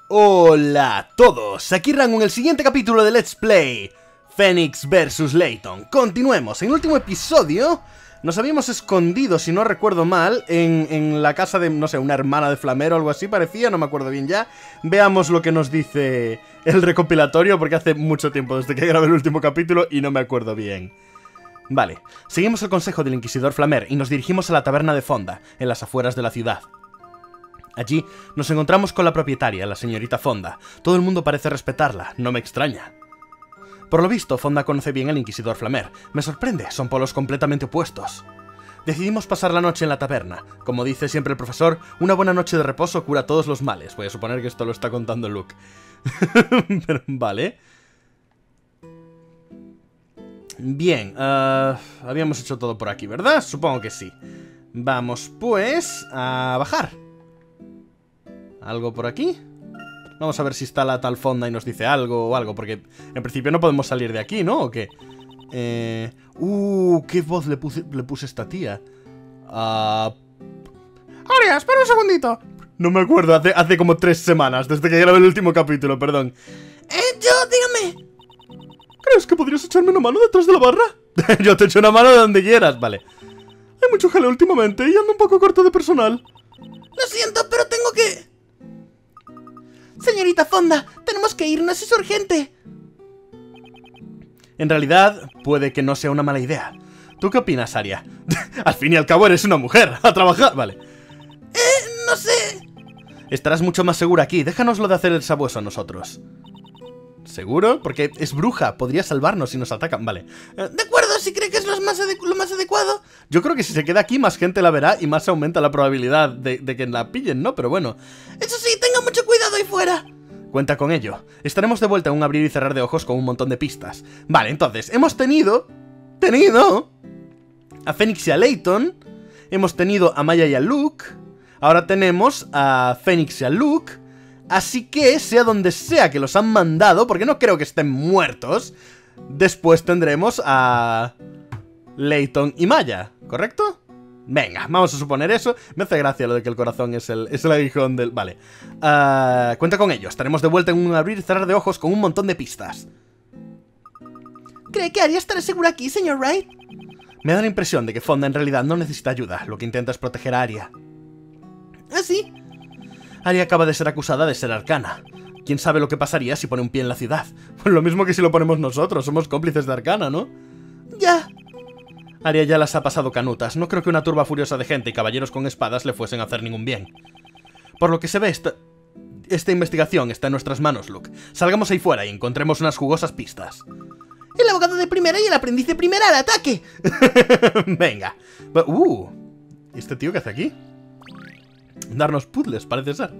Hola a todos, aquí Rango en el siguiente capítulo de Let's Play Phoenix vs Layton. Continuemos, en el último episodio nos habíamos escondido, si no recuerdo mal, en la casa de, no sé, una hermana de Flamero o algo así parecía, no me acuerdo bien ya. Veamos lo que nos dice el recopilatorio, porque hace mucho tiempo desde que grabé el último capítulo y no me acuerdo bien. Vale, seguimos el consejo del Inquisidor Flamer y nos dirigimos a la taberna de Fonda, en las afueras de la ciudad. Allí nos encontramos con la propietaria, la señorita Fonda. Todo el mundo parece respetarla, no me extraña. Por lo visto, Fonda conoce bien al Inquisidor Flamer. Me sorprende, son polos completamente opuestos. Decidimos pasar la noche en la taberna. Como dice siempre el profesor, una buena noche de reposo cura todos los males. Voy a suponer que esto lo está contando Luke. Pero, vale. Bien, habíamos hecho todo por aquí, ¿verdad? Supongo que sí. Vamos, pues, a bajar. ¿Algo por aquí? Vamos a ver si está la tal Fonda y nos dice algo o algo, porque en principio no podemos salir de aquí, ¿no? ¿O qué? ¿Qué voz le puse a esta tía? Aria, espera un segundito. No me acuerdo, hace como 3 semanas, desde que grabé el último capítulo, perdón. Dígame. ¿Crees que podrías echarme una mano detrás de la barra? Yo te echo una mano de donde quieras, vale. Hay mucho jaleo últimamente y ando un poco corto de personal. Lo siento, pero tengo que... Señorita Fonda, tenemos que irnos, es urgente. En realidad, puede que no sea una mala idea. ¿Tú qué opinas, Aria? Al fin y al cabo eres una mujer, a trabajar, vale. No sé. Estarás mucho más segura aquí, déjanoslo de hacer el sabueso a nosotros. ¿Seguro? Porque es bruja, podría salvarnos si nos atacan, vale. De acuerdo, si cree que es lo más adecuado. Yo creo que si se queda aquí, más gente la verá y más aumenta la probabilidad de que la pillen, ¿no? Pero bueno. Eso sí, tenga mucho cuidado ahí fuera. Cuenta con ello. Estaremos de vuelta en un abrir y cerrar de ojos con un montón de pistas. Vale, entonces, hemos tenido a Phoenix y a Layton. Hemos tenido a Maya y a Luke. Ahora tenemos a Phoenix y a Luke. Así que, sea donde sea que los han mandado, porque no creo que estén muertos, después tendremos a Layton y Maya, ¿correcto? Venga, vamos a suponer eso. Me hace gracia lo de que el corazón es el aguijón del... Vale. Cuenta con ello. Estaremos de vuelta en un abrir y cerrar de ojos con un montón de pistas. ¿Cree que Aria estará segura aquí, señor Wright? Me da la impresión de que Fonda en realidad no necesita ayuda. Lo que intenta es proteger a Aria. ¿Ah, sí? Aria acaba de ser acusada de ser arcana. ¿Quién sabe lo que pasaría si pone un pie en la ciudad? Pues lo mismo que si lo ponemos nosotros. Somos cómplices de Arcana, ¿no? Ya. Aria ya las ha pasado canutas. No creo que una turba furiosa de gente y caballeros con espadas le fuesen a hacer ningún bien. Por lo que se ve, esta investigación está en nuestras manos, Luke. Salgamos ahí fuera y encontremos unas jugosas pistas. El abogado de primera y el aprendiz de primera al ataque. Venga. ¿Este tío qué hace aquí? Darnos puzzles, parece ser.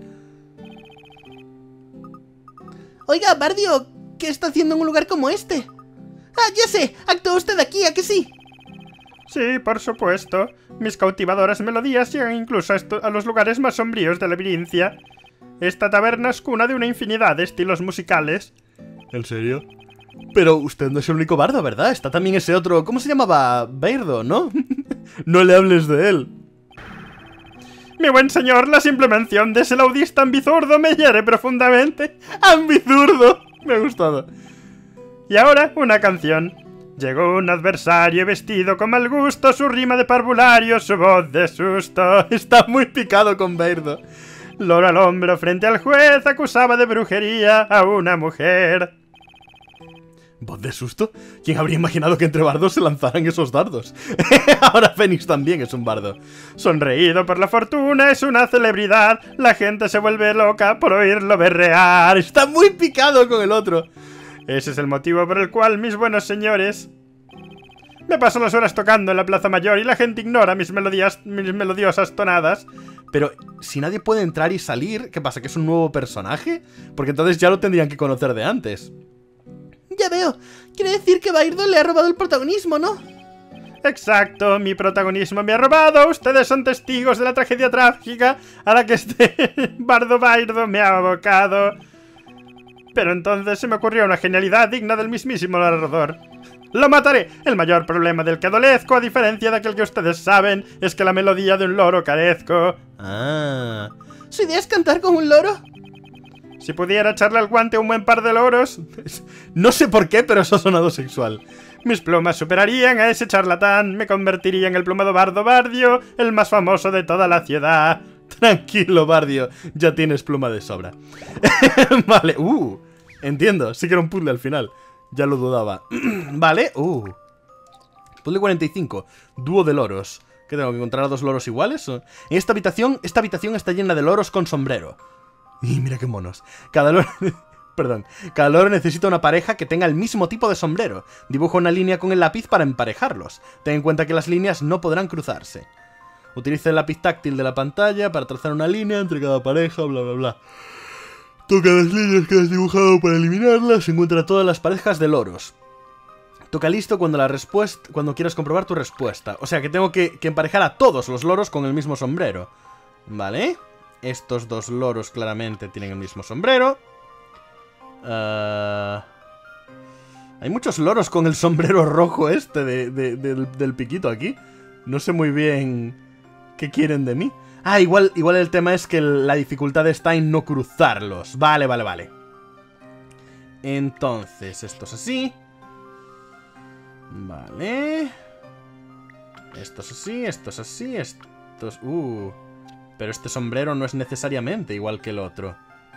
Oiga, Bardio, ¿qué está haciendo en un lugar como este? Ah, ya sé, actúa usted aquí, ¿a que sí? Sí, por supuesto. Mis cautivadoras melodías llegan incluso a los lugares más sombríos de la Virincia. Esta taberna es cuna de una infinidad de estilos musicales. ¿En serio? Pero usted no es el único bardo, ¿verdad? Está también ese otro... ¿Cómo se llamaba? Bairdo, ¿no? No le hables de él. Mi buen señor, la simple mención de ese laudista ambizurdo me hiere profundamente. ¡Ambizurdo! Me ha gustado. Y ahora, una canción. Llegó un adversario vestido con mal gusto, su rima de parvulario, su voz de susto. Está muy picado con Bairdo. Loro al hombro frente al juez acusaba de brujería a una mujer. ¿Voz de susto? ¿Quién habría imaginado que entre bardos se lanzaran esos dardos? Ahora Phoenix también es un bardo. Sonreído por la fortuna, es una celebridad. La gente se vuelve loca por oírlo berrear. Está muy picado con el otro. Ese es el motivo por el cual, mis buenos señores, me paso las horas tocando en la Plaza Mayor y la gente ignora mis melodiosas tonadas. Pero si nadie puede entrar y salir, ¿qué pasa? ¿Que es un nuevo personaje? Porque entonces ya lo tendrían que conocer de antes. Ya veo. Quiere decir que Bairdo le ha robado el protagonismo, ¿no? Exacto, mi protagonismo me ha robado. Ustedes son testigos de la tragedia trágica a la que este bardo Bairdo me ha abocado. Pero entonces se me ocurrió una genialidad digna del mismísimo narrador. ¡Lo mataré! El mayor problema del que adolezco, a diferencia de aquel que ustedes saben, es que la melodía de un loro carezco. Ah. ¿Su idea es cantar con un loro? Si pudiera echarle al guante un buen par de loros. No sé por qué, pero eso ha sonado sexual. Mis plumas superarían a ese charlatán. Me convertiría en el plumado bardo Bardio, el más famoso de toda la ciudad. Tranquilo, Bardio, ya tienes pluma de sobra. Vale, entiendo, sí que era un puzzle al final. Ya lo dudaba. Vale, puzzle 45, dúo de loros. ¿Qué tengo que encontrar a dos loros iguales? En esta habitación está llena de loros con sombrero. Y mira qué monos. Cada loro... Perdón. Cada loro necesita una pareja que tenga el mismo tipo de sombrero. Dibuja una línea con el lápiz para emparejarlos. Ten en cuenta que las líneas no podrán cruzarse. Utiliza el lápiz táctil de la pantalla para trazar una línea entre cada pareja, bla bla bla. Toca las líneas que has dibujado para eliminarlas. Encuentra todas las parejas de loros. Toca listo cuando quieras comprobar tu respuesta. O sea que tengo que emparejar a todos los loros con el mismo sombrero. Vale. Estos dos loros claramente tienen el mismo sombrero. Hay muchos loros con el sombrero rojo este del piquito aquí. No sé muy bien qué quieren de mí. Igual el tema es que la dificultad está en no cruzarlos. Vale. Entonces, esto es así. Vale. Esto es así, esto es así, esto es... Pero este sombrero no es necesariamente igual que el otro.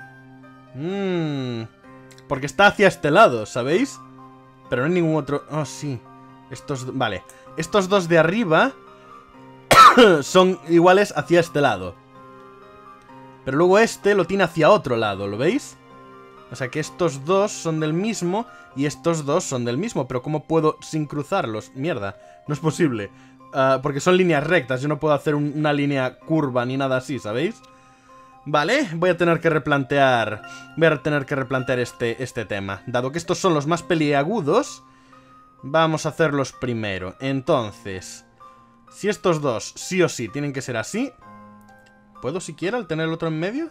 Porque está hacia este lado, ¿sabéis? Pero no hay ningún otro... Oh, sí. Vale. Estos dos de arriba son iguales hacia este lado. Pero luego este lo tiene hacia otro lado, ¿lo veis? O sea que estos dos son del mismo y estos dos son del mismo. Pero ¿cómo puedo sin cruzarlos? Mierda, no es posible. Porque son líneas rectas, yo no puedo hacer una línea curva ni nada así, ¿sabéis? Vale, voy a tener que replantear este tema. Dado que estos son los más peliagudos, vamos a hacerlos primero. Entonces, si estos dos sí o sí tienen que ser así, ¿puedo siquiera al tener el otro en medio?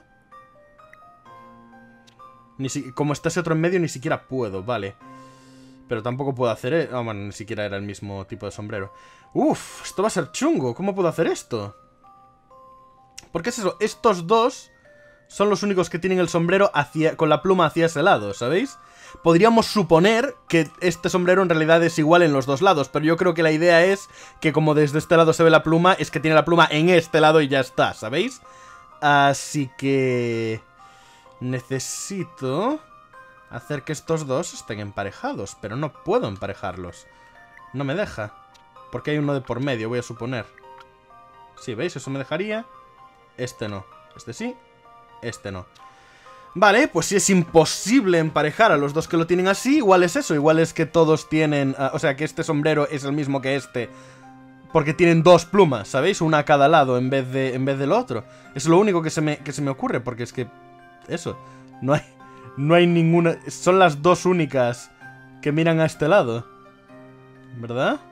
Como está ese otro en medio ni siquiera puedo, vale. Pero tampoco puedo hacer... bueno, ni siquiera era el mismo tipo de sombrero. Uf, esto va a ser chungo. ¿Cómo puedo hacer esto? Porque es eso, estos dos son los únicos que tienen el sombrero con la pluma hacia ese lado, ¿sabéis? Podríamos suponer que este sombrero en realidad es igual en los dos lados, pero yo creo que la idea es que como desde este lado se ve la pluma, es que tiene la pluma en este lado y ya está, ¿sabéis? Así que... necesito hacer que estos dos estén emparejados, pero no puedo emparejarlos. No me deja. Porque hay uno de por medio, voy a suponer. Sí, ¿veis? Eso me dejaría. Este no. Este sí. Este no. Vale, pues si es imposible emparejar a los dos que lo tienen así, igual es eso. Igual es que todos tienen... o sea, que este sombrero es el mismo que este. Porque tienen dos plumas, ¿sabéis? Una a cada lado en vez del otro. Es lo único que se me ocurre, porque es que... eso. No hay ninguna... son las dos únicas que miran a este lado. ¿Verdad?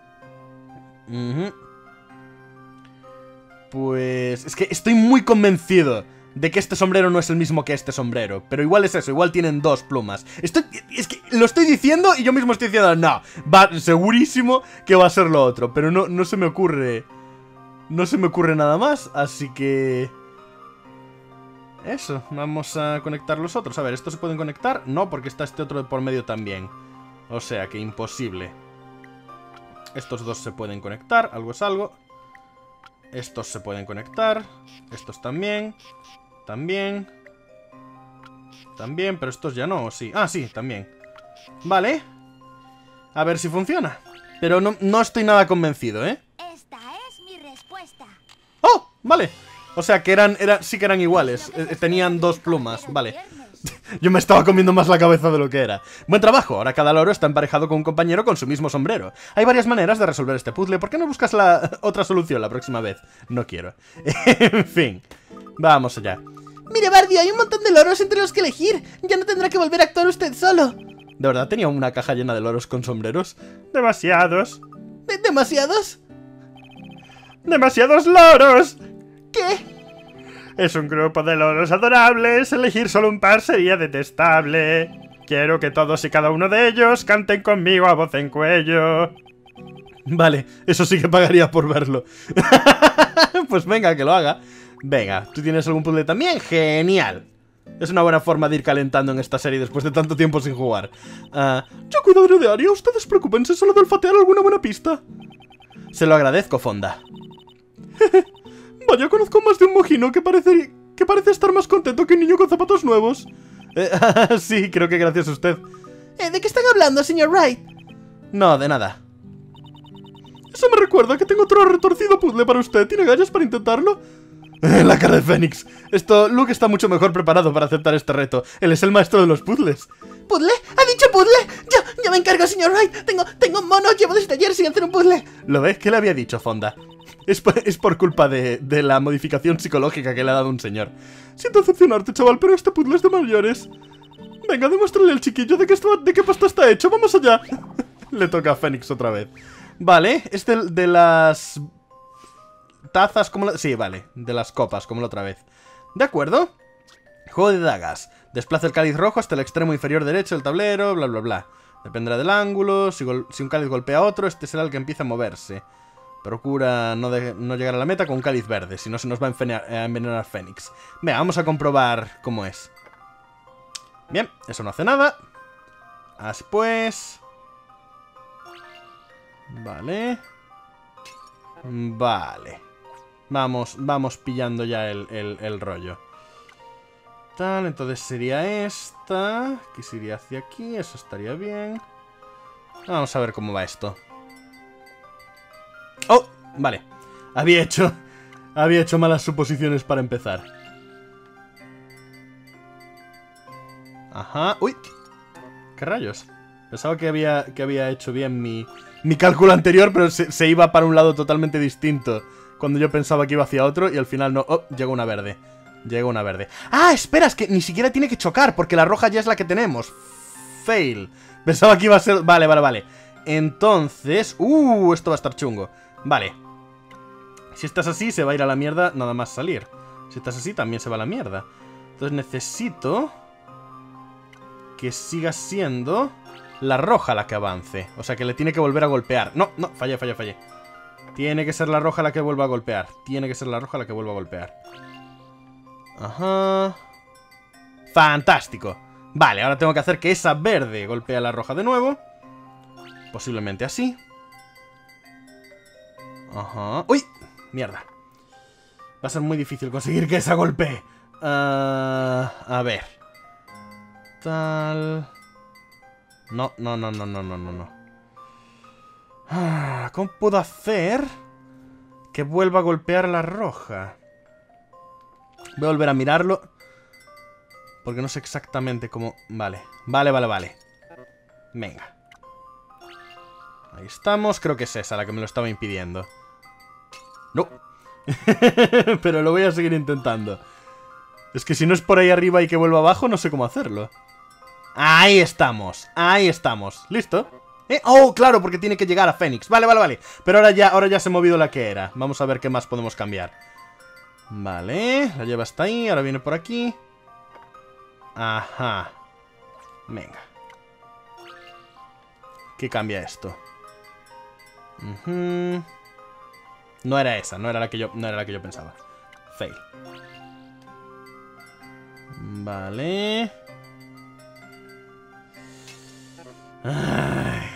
Pues... es que estoy muy convencido de que este sombrero no es el mismo que este sombrero. Pero igual es eso, igual tienen dos plumas. Es que lo estoy diciendo y yo mismo estoy diciendo... no, va segurísimo que va a ser lo otro. Pero no se me ocurre... no se me ocurre nada más, así que... eso, vamos a conectar los otros. A ver, ¿estos se pueden conectar? No, porque está este otro de por medio también. O sea que imposible. Estos dos se pueden conectar, algo es algo. Estos se pueden conectar. Estos también. También. También, pero estos ya no, ¿o sí? Ah, sí, también. Vale. A ver si funciona. Pero no estoy nada convencido, ¿eh? Esta es mi respuesta. ¡Oh! Vale. O sea que sí que eran iguales. Tenían dos plumas, vale. Yo me estaba comiendo más la cabeza de lo que era. Buen trabajo, ahora cada loro está emparejado con un compañero con su mismo sombrero. Hay varias maneras de resolver este puzzle. ¿Por qué no buscas la otra solución la próxima vez? No quiero. En fin, vamos allá. Mire, Bardio, hay un montón de loros entre los que elegir. Ya no tendrá que volver a actuar usted solo. ¿De verdad tenía una caja llena de loros con sombreros? Demasiados. ¿Demasiados? ¡Demasiados loros! ¿Qué? Es un grupo de loros adorables. Elegir solo un par sería detestable. Quiero que todos y cada uno de ellos canten conmigo a voz en cuello. Vale, eso sí que pagaría por verlo. Pues venga, que lo haga. Venga, ¿tú tienes algún puzzle también? ¡Genial! Es una buena forma de ir calentando en esta serie después de tanto tiempo sin jugar. Yo cuidaré de Aria, ustedes preocúpense solo de olfatear alguna buena pista. Se lo agradezco, Fonda. Vaya, conozco más de un mojino que parece estar más contento que un niño con zapatos nuevos. Sí, creo que gracias a usted. ¿De qué están hablando, señor Wright? No, de nada. Eso me recuerda que tengo otro retorcido puzzle para usted. ¿Tiene gallas para intentarlo? La cara de Fénix. Luke está mucho mejor preparado para aceptar este reto. Él es el maestro de los puzzles. ¿Puzzle? ¿Ha dicho puzzle? Yo me encargo, señor Wright. Tengo mono, llevo desde ayer sin hacer un puzzle. ¿Lo ves? ¿Qué le había dicho, Fonda? Es por culpa de la modificación psicológica que le ha dado un señor. Siento decepcionarte, chaval, pero este puzzle es de mayores. Venga, demuéstrale al chiquillo de qué pasta está hecho. ¡Vamos allá! Le toca a Fénix otra vez. Vale, es de las... tazas como la... Sí, vale, de las copas como la otra vez. De acuerdo. Juego de dagas. Desplaza el cáliz rojo hasta el extremo inferior derecho del tablero, bla bla bla. Dependerá del ángulo. Si un cáliz golpea a otro, este será el que empieza a moverse. Procura no llegar a la meta con un cáliz verde, si no se nos va a envenenar Fénix. Venga, vamos a comprobar cómo es. Bien, eso no hace nada. Así pues... Vale. Vale. Vamos pillando ya el rollo. Tal, entonces sería esta. Que se iría hacia aquí, eso estaría bien. Vamos a ver cómo va esto. ¡Oh! Vale. Había hecho malas suposiciones para empezar. Ajá. ¡Uy! ¿Qué rayos? Pensaba que había hecho bien mi cálculo anterior, pero se iba para un lado totalmente distinto cuando yo pensaba que iba hacia otro y al final no. ¡Oh! Llega una verde. Llega una verde. ¡Ah! Espera, es que ni siquiera tiene que chocar porque la roja ya es la que tenemos. Fail. Pensaba que iba a ser... Vale. Entonces... esto va a estar chungo. Vale. Si estás así, se va a ir a la mierda nada más salir. Si estás así, también se va a la mierda. Entonces necesito... que siga siendo... la roja la que avance. O sea, que le tiene que volver a golpear. No, fallé. Tiene que ser la roja la que vuelva a golpear. Ajá. Fantástico. Vale, ahora tengo que hacer que esa verde golpee a la roja de nuevo. Posiblemente así. Ajá. ¡Uy! Mierda. Va a ser muy difícil conseguir que esa golpee. A ver. Tal... No. ¿Cómo puedo hacer que vuelva a golpear la roja? Voy a volver a mirarlo porque no sé exactamente cómo... Vale. Venga. Ahí estamos. Creo que es esa la que me lo estaba impidiendo. No. Pero lo voy a seguir intentando. Es que si no es por ahí arriba y que vuelva abajo, no sé cómo hacerlo. Ahí estamos. ¿Listo? Oh, claro, porque tiene que llegar a Fénix. Vale. Pero ahora ya se ha movido la que era. Vamos a ver qué más podemos cambiar. Vale, la lleva hasta ahí. Ahora viene por aquí. Ajá. Venga. ¿Qué cambia esto? No era esa, no era la que yo pensaba. Fail. Vale. Ay.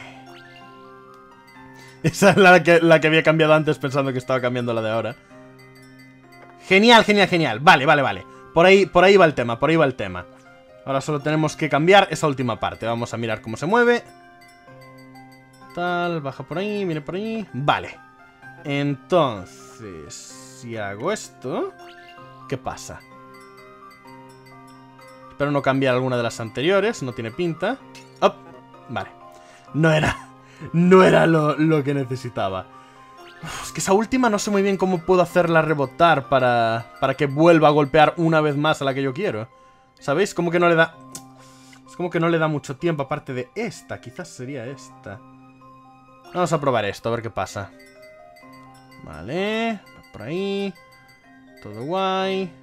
Esa es la que había cambiado antes pensando que estaba cambiando la de ahora. Genial. Vale. Por ahí va el tema, Ahora solo tenemos que cambiar esa última parte. Vamos a mirar cómo se mueve. Tal, baja por ahí, mire por ahí. Vale. Entonces, si hago esto, ¿qué pasa? Espero no cambiar alguna de las anteriores, no tiene pinta. Oh, vale. No era lo que necesitaba. Uf, es que esa última no sé muy bien cómo puedo hacerla rebotar para que vuelva a golpear una vez más a la que yo quiero. ¿Sabéis? Como que no le da... Es como que no le da mucho tiempo aparte de esta. Quizás sería esta. Vamos a probar esto, a ver qué pasa. Vale. Por ahí. Todo guay.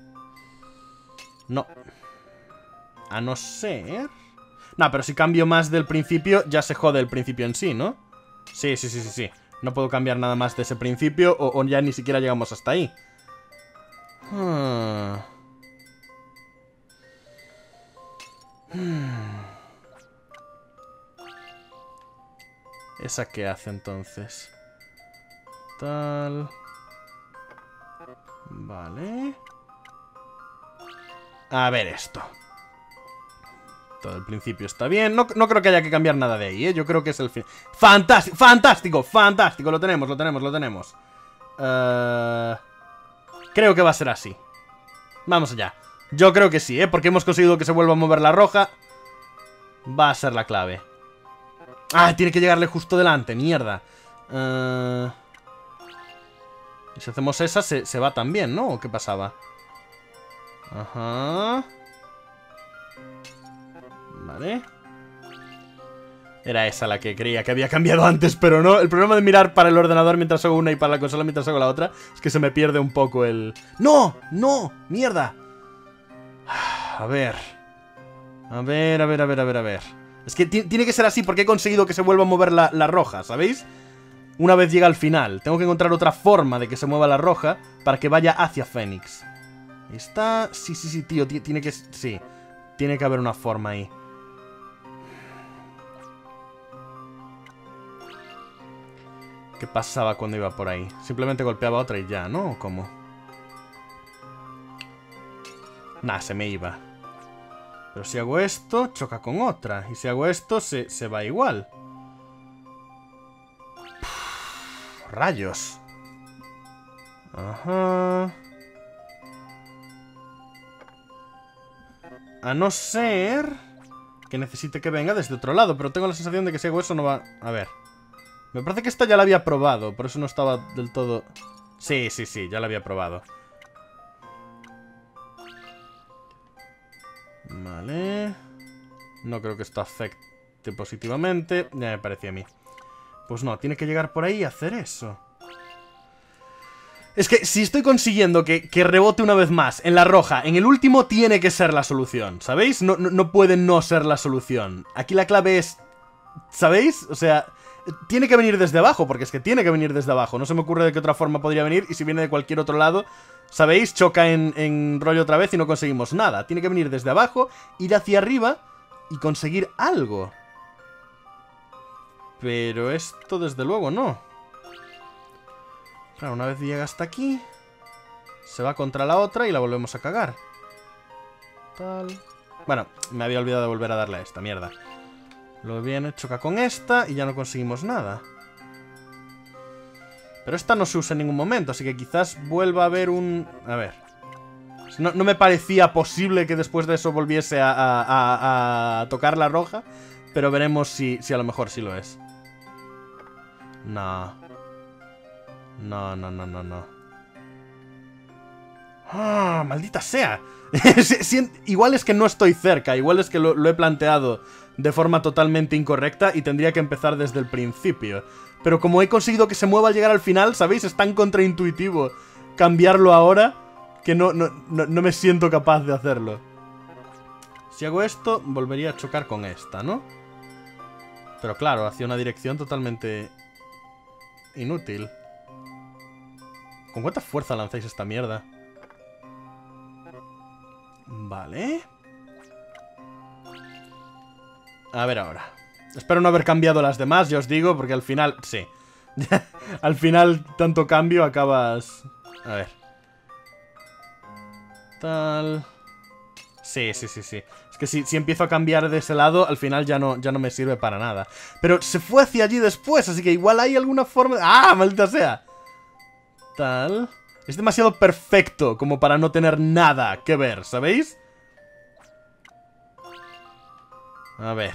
No. A no ser... No, pero si cambio más del principio, ya se jode el principio en sí, ¿no? Sí. No puedo cambiar nada más de ese principio o ya ni siquiera llegamos hasta ahí. ¿Esa qué hace entonces? Tal... Vale... A ver esto. Todo el principio está bien. No creo que haya que cambiar nada de ahí, ¿eh? Yo creo que es el fin. ¡Fantástico! ¡Fantástico! ¡Fantástico! Lo tenemos. Creo que va a ser así. Vamos allá. Yo creo que sí, ¿eh? Porque hemos conseguido que se vuelva a mover la roja. Va a ser la clave. ¡Ah! Tiene que llegarle justo delante. ¡Mierda! Y si hacemos esa, se va también, ¿no? ¿O qué pasaba? Ajá. Vale. Era esa la que creía que había cambiado antes, pero no. El problema de mirar para el ordenador mientras hago una y para la consola mientras hago la otra es que se me pierde un poco el... ¡No! ¡No! ¡Mierda! A ver. A ver. Es que tiene que ser así porque he conseguido que se vuelva a mover la roja, ¿sabéis? Una vez llega al final. Tengo que encontrar otra forma de que se mueva la roja para que vaya hacia Fénix. Ahí está... Sí, tío. Tiene que... Sí. Tiene que haber una forma ahí. ¿Qué pasaba cuando iba por ahí? Simplemente golpeaba otra y ya, ¿no? ¿O cómo? Nah, se me iba. Pero si hago esto, choca con otra. Y si hago esto, se va igual. Uf, rayos. Ajá. A no ser que necesite que venga desde otro lado. Pero tengo la sensación de que si hago eso no va... A ver. Me parece que esta ya la había probado. Por eso no estaba del todo... Sí, ya la había probado. Vale. No creo que esto afecte positivamente. Ya me parecía a mí. Pues no, tiene que llegar por ahí y hacer eso. Es que si estoy consiguiendo que rebote una vez más en la roja, en el último tiene que ser la solución, ¿sabéis? No puede no ser la solución. Aquí la clave es... ¿Sabéis? O sea, tiene que venir desde abajo, porque es que tiene que venir desde abajo. No se me ocurre de qué otra forma podría venir, y si viene de cualquier otro lado, ¿sabéis? Choca en rollo otra vez y no conseguimos nada. Tiene que venir desde abajo, ir hacia arriba y conseguir algo. Pero esto desde luego no. Claro, una vez llega hasta aquí, se va contra la otra y la volvemos a cagar. Tal. Bueno, me había olvidado de volver a darle a esta, mierda. Lo viene, choca con esta y ya no conseguimos nada. Pero esta no se usa en ningún momento, así que quizás vuelva a haber un... A ver. No me parecía posible que después de eso volviese a tocar la roja, pero veremos si a lo mejor sí lo es. No. No. ¡Ah, maldita sea! Igual es que no estoy cerca, igual es que lo he planteado de forma totalmente incorrecta y tendría que empezar desde el principio. Pero como he conseguido que se mueva al llegar al final, ¿sabéis? Es tan contraintuitivo cambiarlo ahora que no me siento capaz de hacerlo. Si hago esto, volvería a chocar con esta, ¿no? Pero claro, hacia una dirección totalmente inútil. ¿Con cuánta fuerza lanzáis esta mierda? Vale. A ver ahora. Espero no haber cambiado las demás, ya os digo, porque al final... Sí. Al final, tanto cambio, acabas... A ver. Tal... Sí. Es que si empiezo a cambiar de ese lado, al final ya no me sirve para nada. Pero se fue hacia allí después, así que igual hay alguna forma... ¡Ah, maldita sea! Tal... Es demasiado perfecto como para no tener nada que ver, ¿sabéis? A ver.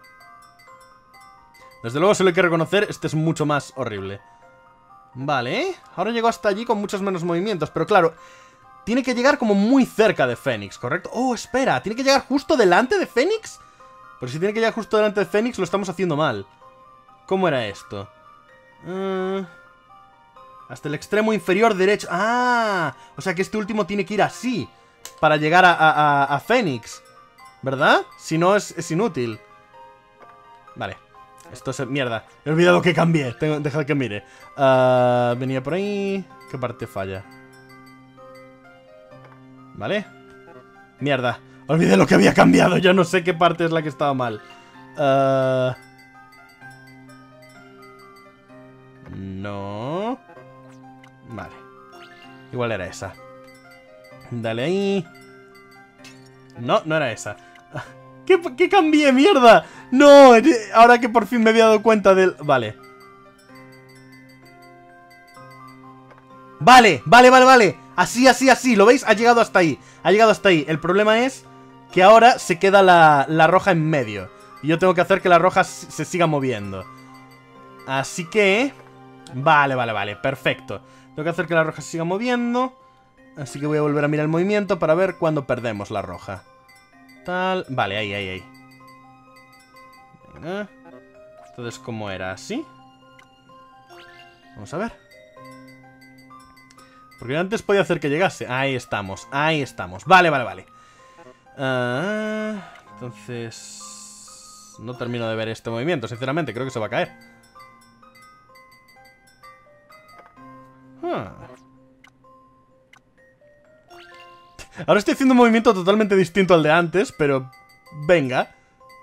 Desde luego se lo hay que reconocer, este es mucho más horrible. Vale, ahora llego hasta allí con muchos menos movimientos, pero claro, tiene que llegar como muy cerca de Fénix, ¿correcto? Oh, espera, ¿tiene que llegar justo delante de Fénix? Pero si tiene que llegar justo delante de Fénix lo estamos haciendo mal. ¿Cómo era esto? Hasta el extremo inferior derecho. ¡Ah! O sea que este último tiene que ir así para llegar a Fénix, ¿verdad? Si no es inútil. Vale. Esto es... Mierda. He olvidado que cambié. Dejad que mire. Venía por ahí. ¿Qué parte falla? Vale. Mierda. Olvidé lo que había cambiado. Ya no sé qué parte es la que estaba mal. No. Vale. Igual era esa. Dale ahí. No, no era esa. ¿Qué cambié, mierda? No, ahora que por fin me había dado cuenta del... Vale. Vale. Así. ¿Lo veis? Ha llegado hasta ahí. El problema es que ahora se queda la roja en medio. Y yo tengo que hacer que la roja se siga moviendo. Así que... Vale. Perfecto. Tengo que hacer que la roja se siga moviendo. Así que voy a volver a mirar el movimiento para ver cuándo perdemos la roja. Tal... Vale, ahí. Venga. Entonces, ¿cómo era? ¿Así? Vamos a ver. Porque antes podía hacer que llegase. Ahí estamos. Vale. Entonces... No termino de ver este movimiento, sinceramente. Creo que se va a caer. Ahora estoy haciendo un movimiento totalmente distinto al de antes, pero... Venga.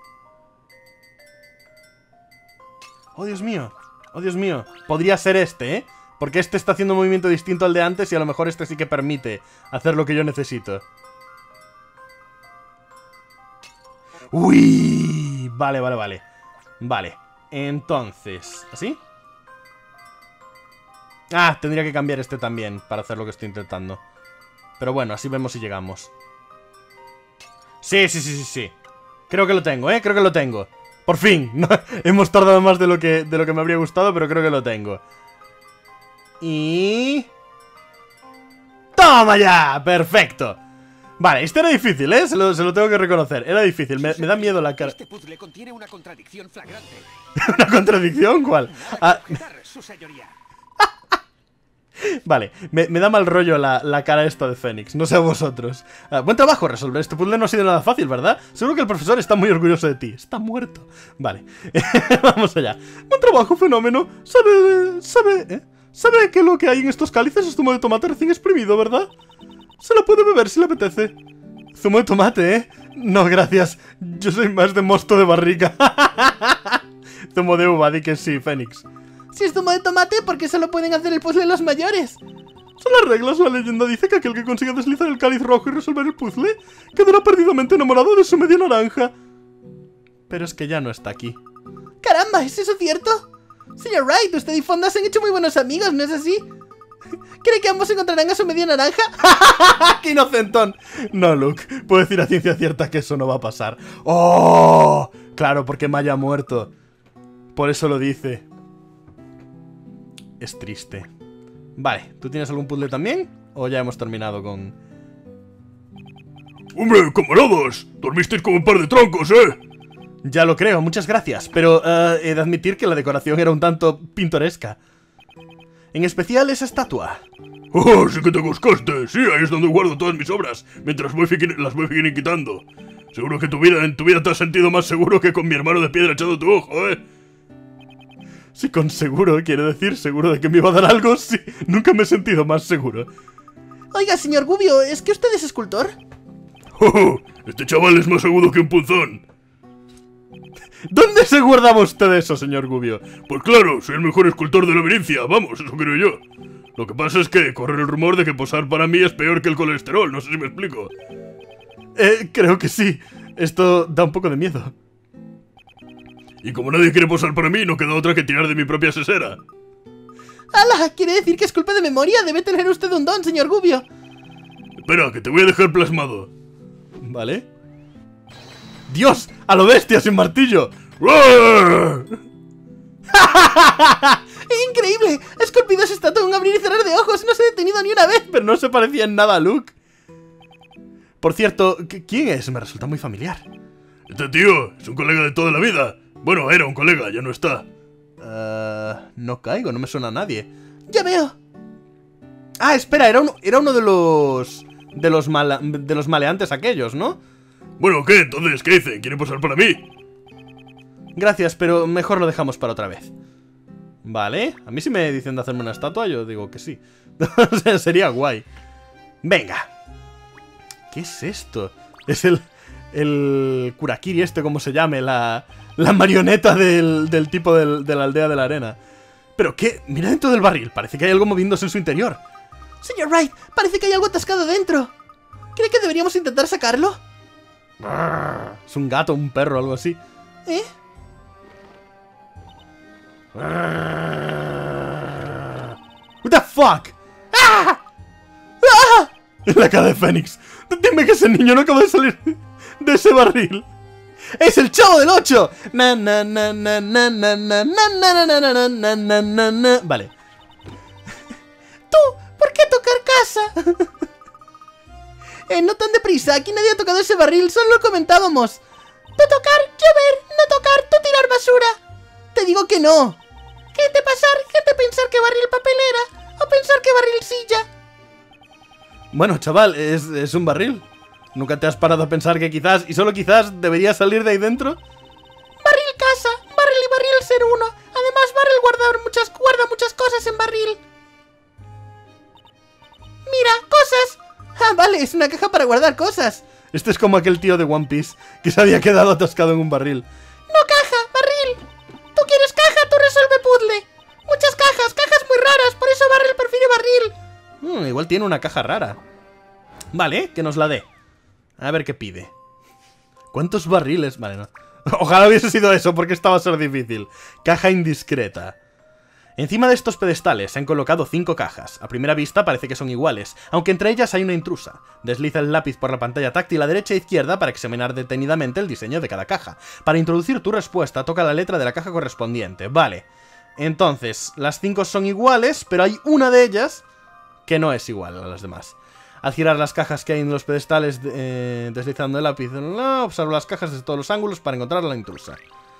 Oh, Dios mío. Podría ser este, ¿eh? Porque este está haciendo un movimiento distinto al de antes y a lo mejor este sí que permite hacer lo que yo necesito. ¡Uy! Vale. Entonces... ¿Así? Ah, tendría que cambiar este también para hacer lo que estoy intentando. Pero bueno, así vemos si llegamos. Sí. Creo que lo tengo, Creo que lo tengo. Por fin. No, hemos tardado más de lo que me habría gustado, pero creo que lo tengo. Y... ¡Toma ya! ¡Perfecto! Vale, este era difícil, Se lo tengo que reconocer. Era difícil, me da miedo la cara. Este puzzle contiene una contradicción flagrante. ¿Una contradicción? ¿Cuál? Su señoría. Vale, me da mal rollo la cara esta de Fénix. No sé a vosotros. Buen trabajo, resolver este puzzle no ha sido nada fácil, ¿verdad? Seguro que el profesor está muy orgulloso de ti. Está muerto. Vale, vamos allá. Buen trabajo, fenómeno. ¿Sabe que lo que hay en estos cálices es zumo de tomate recién exprimido, verdad? Se lo puede beber si le apetece. Zumo de tomate, No, gracias. Yo soy más de mosto de barriga. Zumo de uva, di que sí, Fénix. Si es zumo de tomate, ¿por qué solo pueden hacer el puzzle los mayores? Son las reglas. La leyenda dice que aquel que consiga deslizar el cáliz rojo y resolver el puzzle quedará perdidamente enamorado de su media naranja. Pero es que ya no está aquí. ¡Caramba! ¿Es eso cierto? Señor Wright, usted y Fonda se han hecho muy buenos amigos, ¿no es así? ¿Cree que ambos encontrarán a su media naranja? ¡Qué inocentón! No, Luke. Puedo decir a ciencia cierta que eso no va a pasar. ¡Oh! Claro, porque Maya ha muerto. Por eso lo dice. Es triste. Vale, ¿tú tienes algún puzzle también? ¿O ya hemos terminado con...? ¡Hombre, camaradas! Dormisteis como un par de troncos, Ya lo creo, muchas gracias. Pero he de admitir que la decoración era un tanto pintoresca. En especial esa estatua. ¡Oh, sí que te coscaste! Sí, ahí es donde guardo todas mis obras, mientras las voy quitando. Seguro que en tu vida te has sentido más seguro que con mi hermano de piedra echado tu ojo, Si con seguro quiere decir seguro de que me iba a dar algo, sí. Nunca me he sentido más seguro. Oiga, señor Gubbio, ¿es que usted es escultor? ¡Oh! Este chaval es más agudo que un punzón. ¿Dónde se guardaba usted eso, señor Gubbio? Pues claro, soy el mejor escultor de la Virincia, vamos, eso creo yo. Lo que pasa es que corre el rumor de que posar para mí es peor que el colesterol, no sé si me explico. Creo que sí. Esto da un poco de miedo. Y como nadie quiere posar para mí, no queda otra que tirar de mi propia sesera. ¡Hala! ¿Quiere decir que es culpa de memoria? Debe tener usted un don, señor Gubbio. Espera, que te voy a dejar plasmado. Vale. ¡Dios! ¡A lo bestia sin martillo! ¡Increíble! He esculpido esa estatua en un abrir y cerrar de ojos. No se ha detenido ni una vez. Pero no se parecía en nada a Luke. Por cierto, ¿quién es? Me resulta muy familiar. Este tío es un colega de toda la vida. Bueno, era un colega, ya no está. No caigo, no me suena a nadie. Ya veo. Ah, espera, era uno de los... De los maleantes aquellos, ¿no? Bueno, ¿qué? Entonces, ¿qué dicen? ¿Quieren posar para mí? Gracias, pero mejor lo dejamos para otra vez. Vale, a mí si me dicen de hacerme una estatua, yo digo que sí. O sea, sería guay. Venga. ¿Qué es esto? Es el Kurakiri este, como se llame, la marioneta del tipo de la aldea de la arena. ¿Pero qué? Mira dentro del barril, parece que hay algo moviéndose en su interior. Señor Wright, parece que hay algo atascado dentro. ¿Cree que deberíamos intentar sacarlo? Es un gato, un perro, algo así. ¿Eh? What the fuck? ¡Ah! ¡Ah! La cara de Fénix. Dime que ese niño no acaba de salir de ese barril. ¡Es el Chavo del 8! Vale. ¿Tú? ¿Por qué tocar casa? No tan deprisa, aquí nadie ha tocado ese barril, solo lo comentábamos. Tú tocar, llover, no tocar, tú tirar basura. Te digo que no. ¿Qué te pasar? ¿Qué te pensar que barril papelera? ¿O pensar que barril silla? Bueno, chaval, es un barril. ¿Nunca te has parado a pensar que quizás, y solo quizás, debería salir de ahí dentro? Barril casa, barril y barril ser uno. Además, barril guarda muchas cosas en barril. Mira, cosas. Ah, vale, es una caja para guardar cosas. Este es como aquel tío de One Piece que se había quedado atascado en un barril. No caja, barril. Tú quieres caja, tú resuelve puzzle. Muchas cajas muy raras, por eso barril prefiere barril. Igual tiene una caja rara. Vale, que nos la dé. A ver qué pide. ¿Cuántos barriles? Vale, no. Ojalá hubiese sido eso, porque esta va a ser difícil. Caja indiscreta. Encima de estos pedestales se han colocado 5 cajas. A primera vista parece que son iguales, aunque entre ellas hay una intrusa. Desliza el lápiz por la pantalla táctil a derecha e izquierda para examinar detenidamente el diseño de cada caja. Para introducir tu respuesta, toca la letra de la caja correspondiente. Vale. Entonces, las 5 son iguales, pero hay una de ellas que no es igual a las demás. Al girar las cajas que hay en los pedestales, deslizando el lápiz, observo las cajas desde todos los ángulos para encontrar a la intrusa.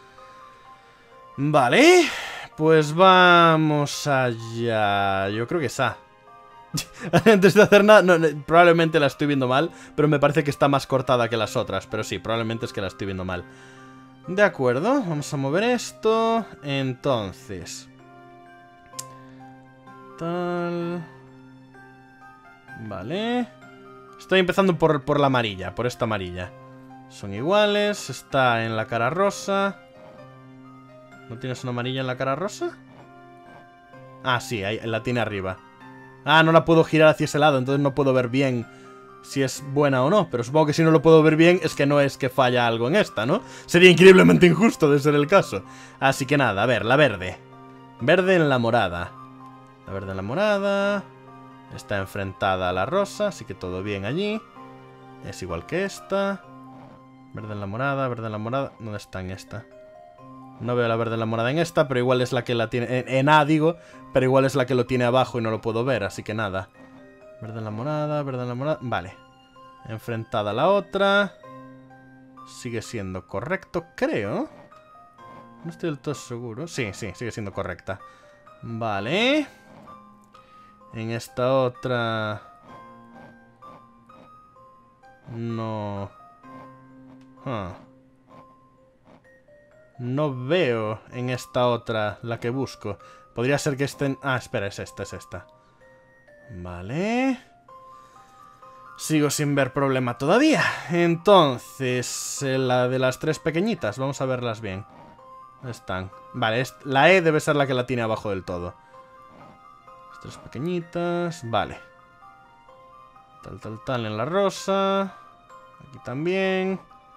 Vale, pues vamos allá. Yo creo que es A. Antes de hacer nada, probablemente la estoy viendo mal, pero me parece que está más cortada que las otras. Pero sí, probablemente es que la estoy viendo mal. De acuerdo, vamos a mover esto. Entonces, tal... Vale. Estoy empezando por la amarilla, por esta amarilla. Son iguales, está en la cara rosa. ¿No tienes una amarilla en la cara rosa? Ah, sí, ahí, la tiene arriba. Ah, no la puedo girar hacia ese lado, entonces no puedo ver bien si es buena o no. Pero supongo que si no lo puedo ver bien es que no es que falla algo en esta, ¿no? Sería increíblemente injusto de ser el caso. Así que nada, a ver, la verde. Verde en la morada. La verde en la morada. Está enfrentada a la rosa, así que todo bien allí. Es igual que esta. Verde en la morada, verde en la morada. ¿Dónde está en esta? No veo la verde en la morada en esta, pero igual es la que la tiene... En A digo, pero igual es la que lo tiene abajo y no lo puedo ver, así que nada. Verde en la morada, verde en la morada... Vale. Enfrentada a la otra. Sigue siendo correcto, creo. No estoy del todo seguro. Sí, sigue siendo correcta. Vale. En esta otra... No... No veo en esta otra la que busco. Podría ser que estén... Ah, espera, es esta. Vale. Sigo sin ver problema todavía. Entonces, la de las 3 pequeñitas. Vamos a verlas bien. ¿Dónde están? Vale, la E debe ser la que la tiene abajo del todo. 3 pequeñitas, vale. Tal en la rosa. Aquí también.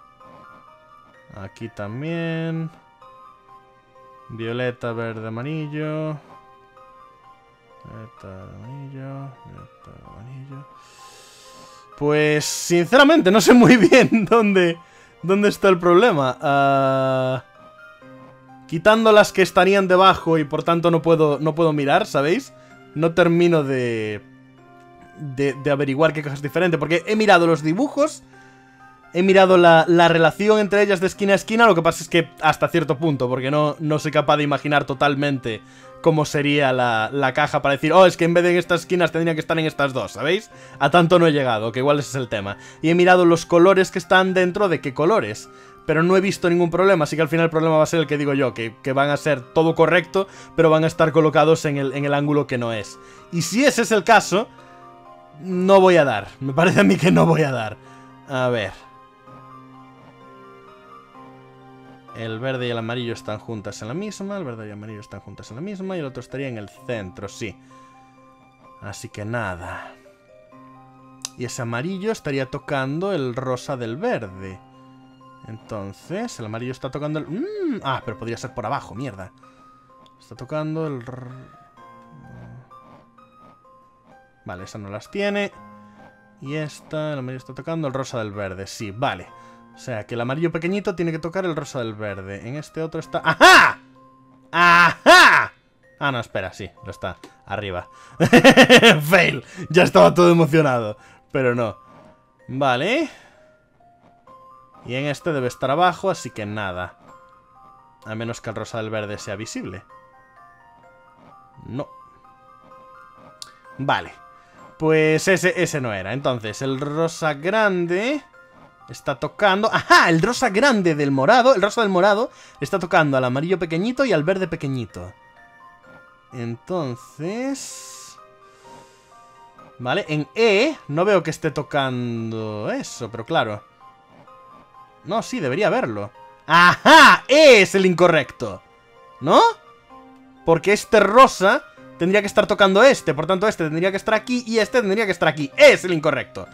Aquí también. Violeta, verde, amarillo. Violeta, amarillo. Violeta, amarillo. Pues, sinceramente, no sé muy bien dónde está el problema. Quitando las que estarían debajo y por tanto no puedo mirar, ¿sabéis? No termino de averiguar qué caja es diferente. Porque he mirado los dibujos. He mirado la relación entre ellas de esquina a esquina. Lo que pasa es que hasta cierto punto. Porque no soy capaz de imaginar totalmente cómo sería la caja para decir, oh, es que en vez de en estas esquinas tendría que estar en estas dos, ¿sabéis? A tanto no he llegado, que igual ese es el tema. Y he mirado los colores que están dentro de qué colores. Pero no he visto ningún problema, así que al final el problema va a ser el que digo yo, que van a ser todo correcto, pero van a estar colocados en el ángulo que no es. Y si ese es el caso, no voy a dar. Me parece a mí que no voy a dar. A ver. El verde y el amarillo están juntas en la misma. El verde y el amarillo están juntas en la misma. Y el otro estaría en el centro, sí. Así que nada. Y ese amarillo estaría tocando el rosa del verde. Entonces, el amarillo está tocando el... Ah, pero podría ser por abajo, mierda. Está tocando el... Vale, esa no las tiene. Y esta, el amarillo está tocando el rosa del verde. Sí, vale. O sea, que el amarillo pequeñito tiene que tocar el rosa del verde. En este otro está... ¡Ajá! ¡Ajá! Ah, no, espera, sí, lo está. Arriba. Fail. Ya estaba todo emocionado. Pero no. Vale. Y en este debe estar abajo, así que nada. A menos que el rosa del verde sea visible. No. Vale. Pues ese no era. Entonces, el rosa grande está tocando... ¡Ajá! El rosa grande del morado. El rosa del morado está tocando al amarillo pequeñito y al verde pequeñito. Entonces... Vale, en E no veo que esté tocando eso, pero claro. No, sí, debería verlo. ¡Ajá! E es el incorrecto, ¿no? Porque este rosa tendría que estar tocando este. Por tanto, este tendría que estar aquí y este tendría que estar aquí. E es el incorrecto.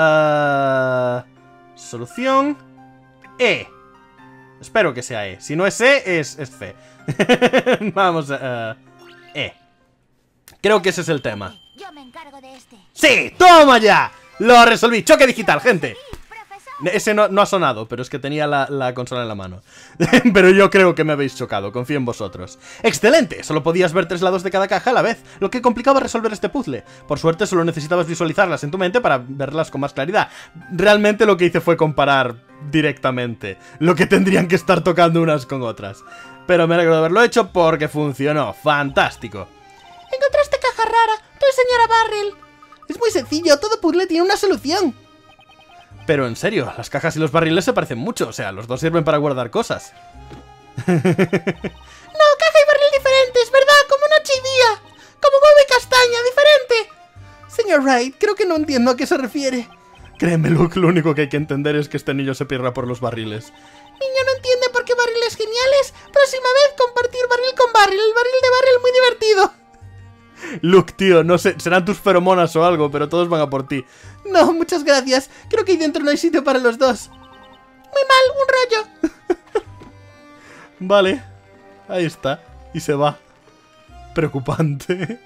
Solución E. Espero que sea E. Si no es E, es C. Vamos a... E. Creo que ese es el tema. Yo me encargo de este. ¡Sí! ¡Toma ya! Lo resolví. Choque digital, gente. ¡Profesor! Ese no ha sonado, pero es que tenía la consola en la mano. Pero yo creo que me habéis chocado, confío en vosotros. ¡Excelente! Solo podías ver 3 lados de cada caja a la vez, lo que complicaba resolver este puzzle. Por suerte solo necesitabas visualizarlas en tu mente para verlas con más claridad. Realmente lo que hice fue comparar directamente lo que tendrían que estar tocando unas con otras. Pero me alegro de haberlo hecho porque funcionó. ¡Fantástico! Encontraste caja rara, tú, señora Barrel. Es muy sencillo, todo puzzle tiene una solución. Pero en serio, las cajas y los barriles se parecen mucho. O sea, los dos sirven para guardar cosas. No, caja y barril diferentes, ¿verdad? Como noche y día. Como huevo y castaña, diferente. Señor Wright, creo que no entiendo a qué se refiere. Créeme, Luke, lo único que hay que entender es que este niño se pierda por los barriles. Niño no entiende por qué barriles geniales. Próxima vez compartir barril con barril. El barril de barril muy divertido. Luke, tío, no sé, serán tus feromonas o algo, pero todos van a por ti. No, muchas gracias. Creo que ahí dentro no hay sitio para los dos. Muy mal, un rollo. Vale, ahí está. Y se va. Preocupante.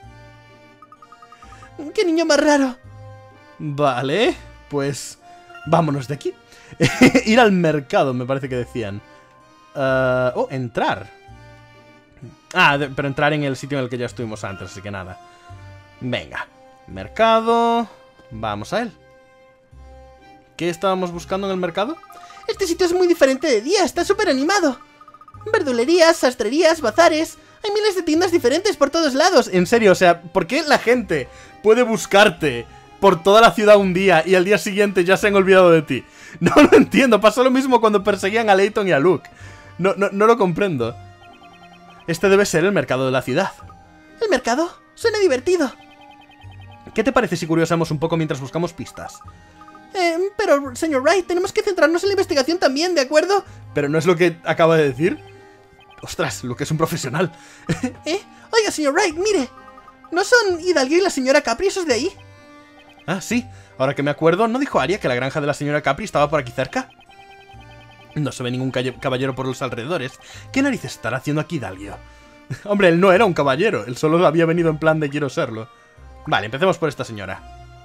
Qué niño más raro. Vale, pues vámonos de aquí. Ir al mercado, me parece que decían. Oh, entrar. Ah, pero entrar en el sitio en el que ya estuvimos antes, así que nada. Venga, mercado. Vamos a él. ¿Qué estábamos buscando en el mercado? Este sitio es muy diferente de día, está súper animado. Verdulerías, sastrerías, bazares. Hay miles de tiendas diferentes por todos lados. En serio, o sea, ¿por qué la gente puede buscarte por toda la ciudad un día y al día siguiente ya se han olvidado de ti? No lo entiendo, pasó lo mismo cuando perseguían a Layton y a Luke. No lo comprendo. Este debe ser el mercado de la ciudad. ¿El mercado? Suena divertido. ¿Qué te parece si curiosamos un poco mientras buscamos pistas? Pero, señor Wright, tenemos que centrarnos en la investigación también, ¿de acuerdo? ¿Pero no es lo que acaba de decir? Ostras, Luke es un profesional. Oiga, señor Wright, mire. ¿No son Hidalgo y la señora Capri esos de ahí? Ah, sí. Ahora que me acuerdo, ¿no dijo Aria que la granja de la señora Capri estaba por aquí cerca? No se ve ningún caballero por los alrededores. ¿Qué narices estará haciendo aquí Hidalgo? Hombre, él no era un caballero. Él solo había venido en plan de quiero serlo. Vale, empecemos por esta señora.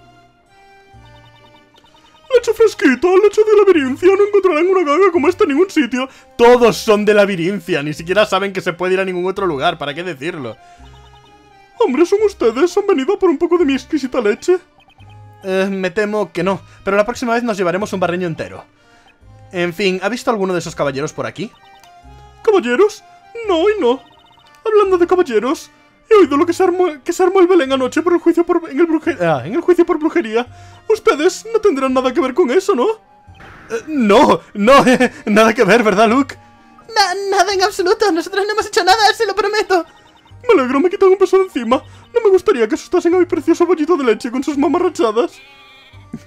Leche fresquita, leche de labirincia. No encontrarán una gaga como esta en ningún sitio. Todos son de labirincia. Ni siquiera saben que se puede ir a ningún otro lugar. ¿Para qué decirlo? Hombre, ¿son ustedes? ¿Han venido por un poco de mi exquisita leche? Me temo que no. Pero la próxima vez nos llevaremos un barreño entero. En fin, ¿ha visto alguno de esos caballeros por aquí? ¿Caballeros? No y no. Hablando de caballeros, he oído lo que se armó el Belén anoche por el juicio en el juicio por brujería. Ustedes no tendrán nada que ver con eso, ¿no? No, nada que ver, ¿verdad, Luke? Nada en absoluto, nosotros no hemos hecho nada, se lo prometo. Me alegro, me quitan un peso de encima. No me gustaría que asustasen a mi precioso bollito de leche con sus mamarrachadas.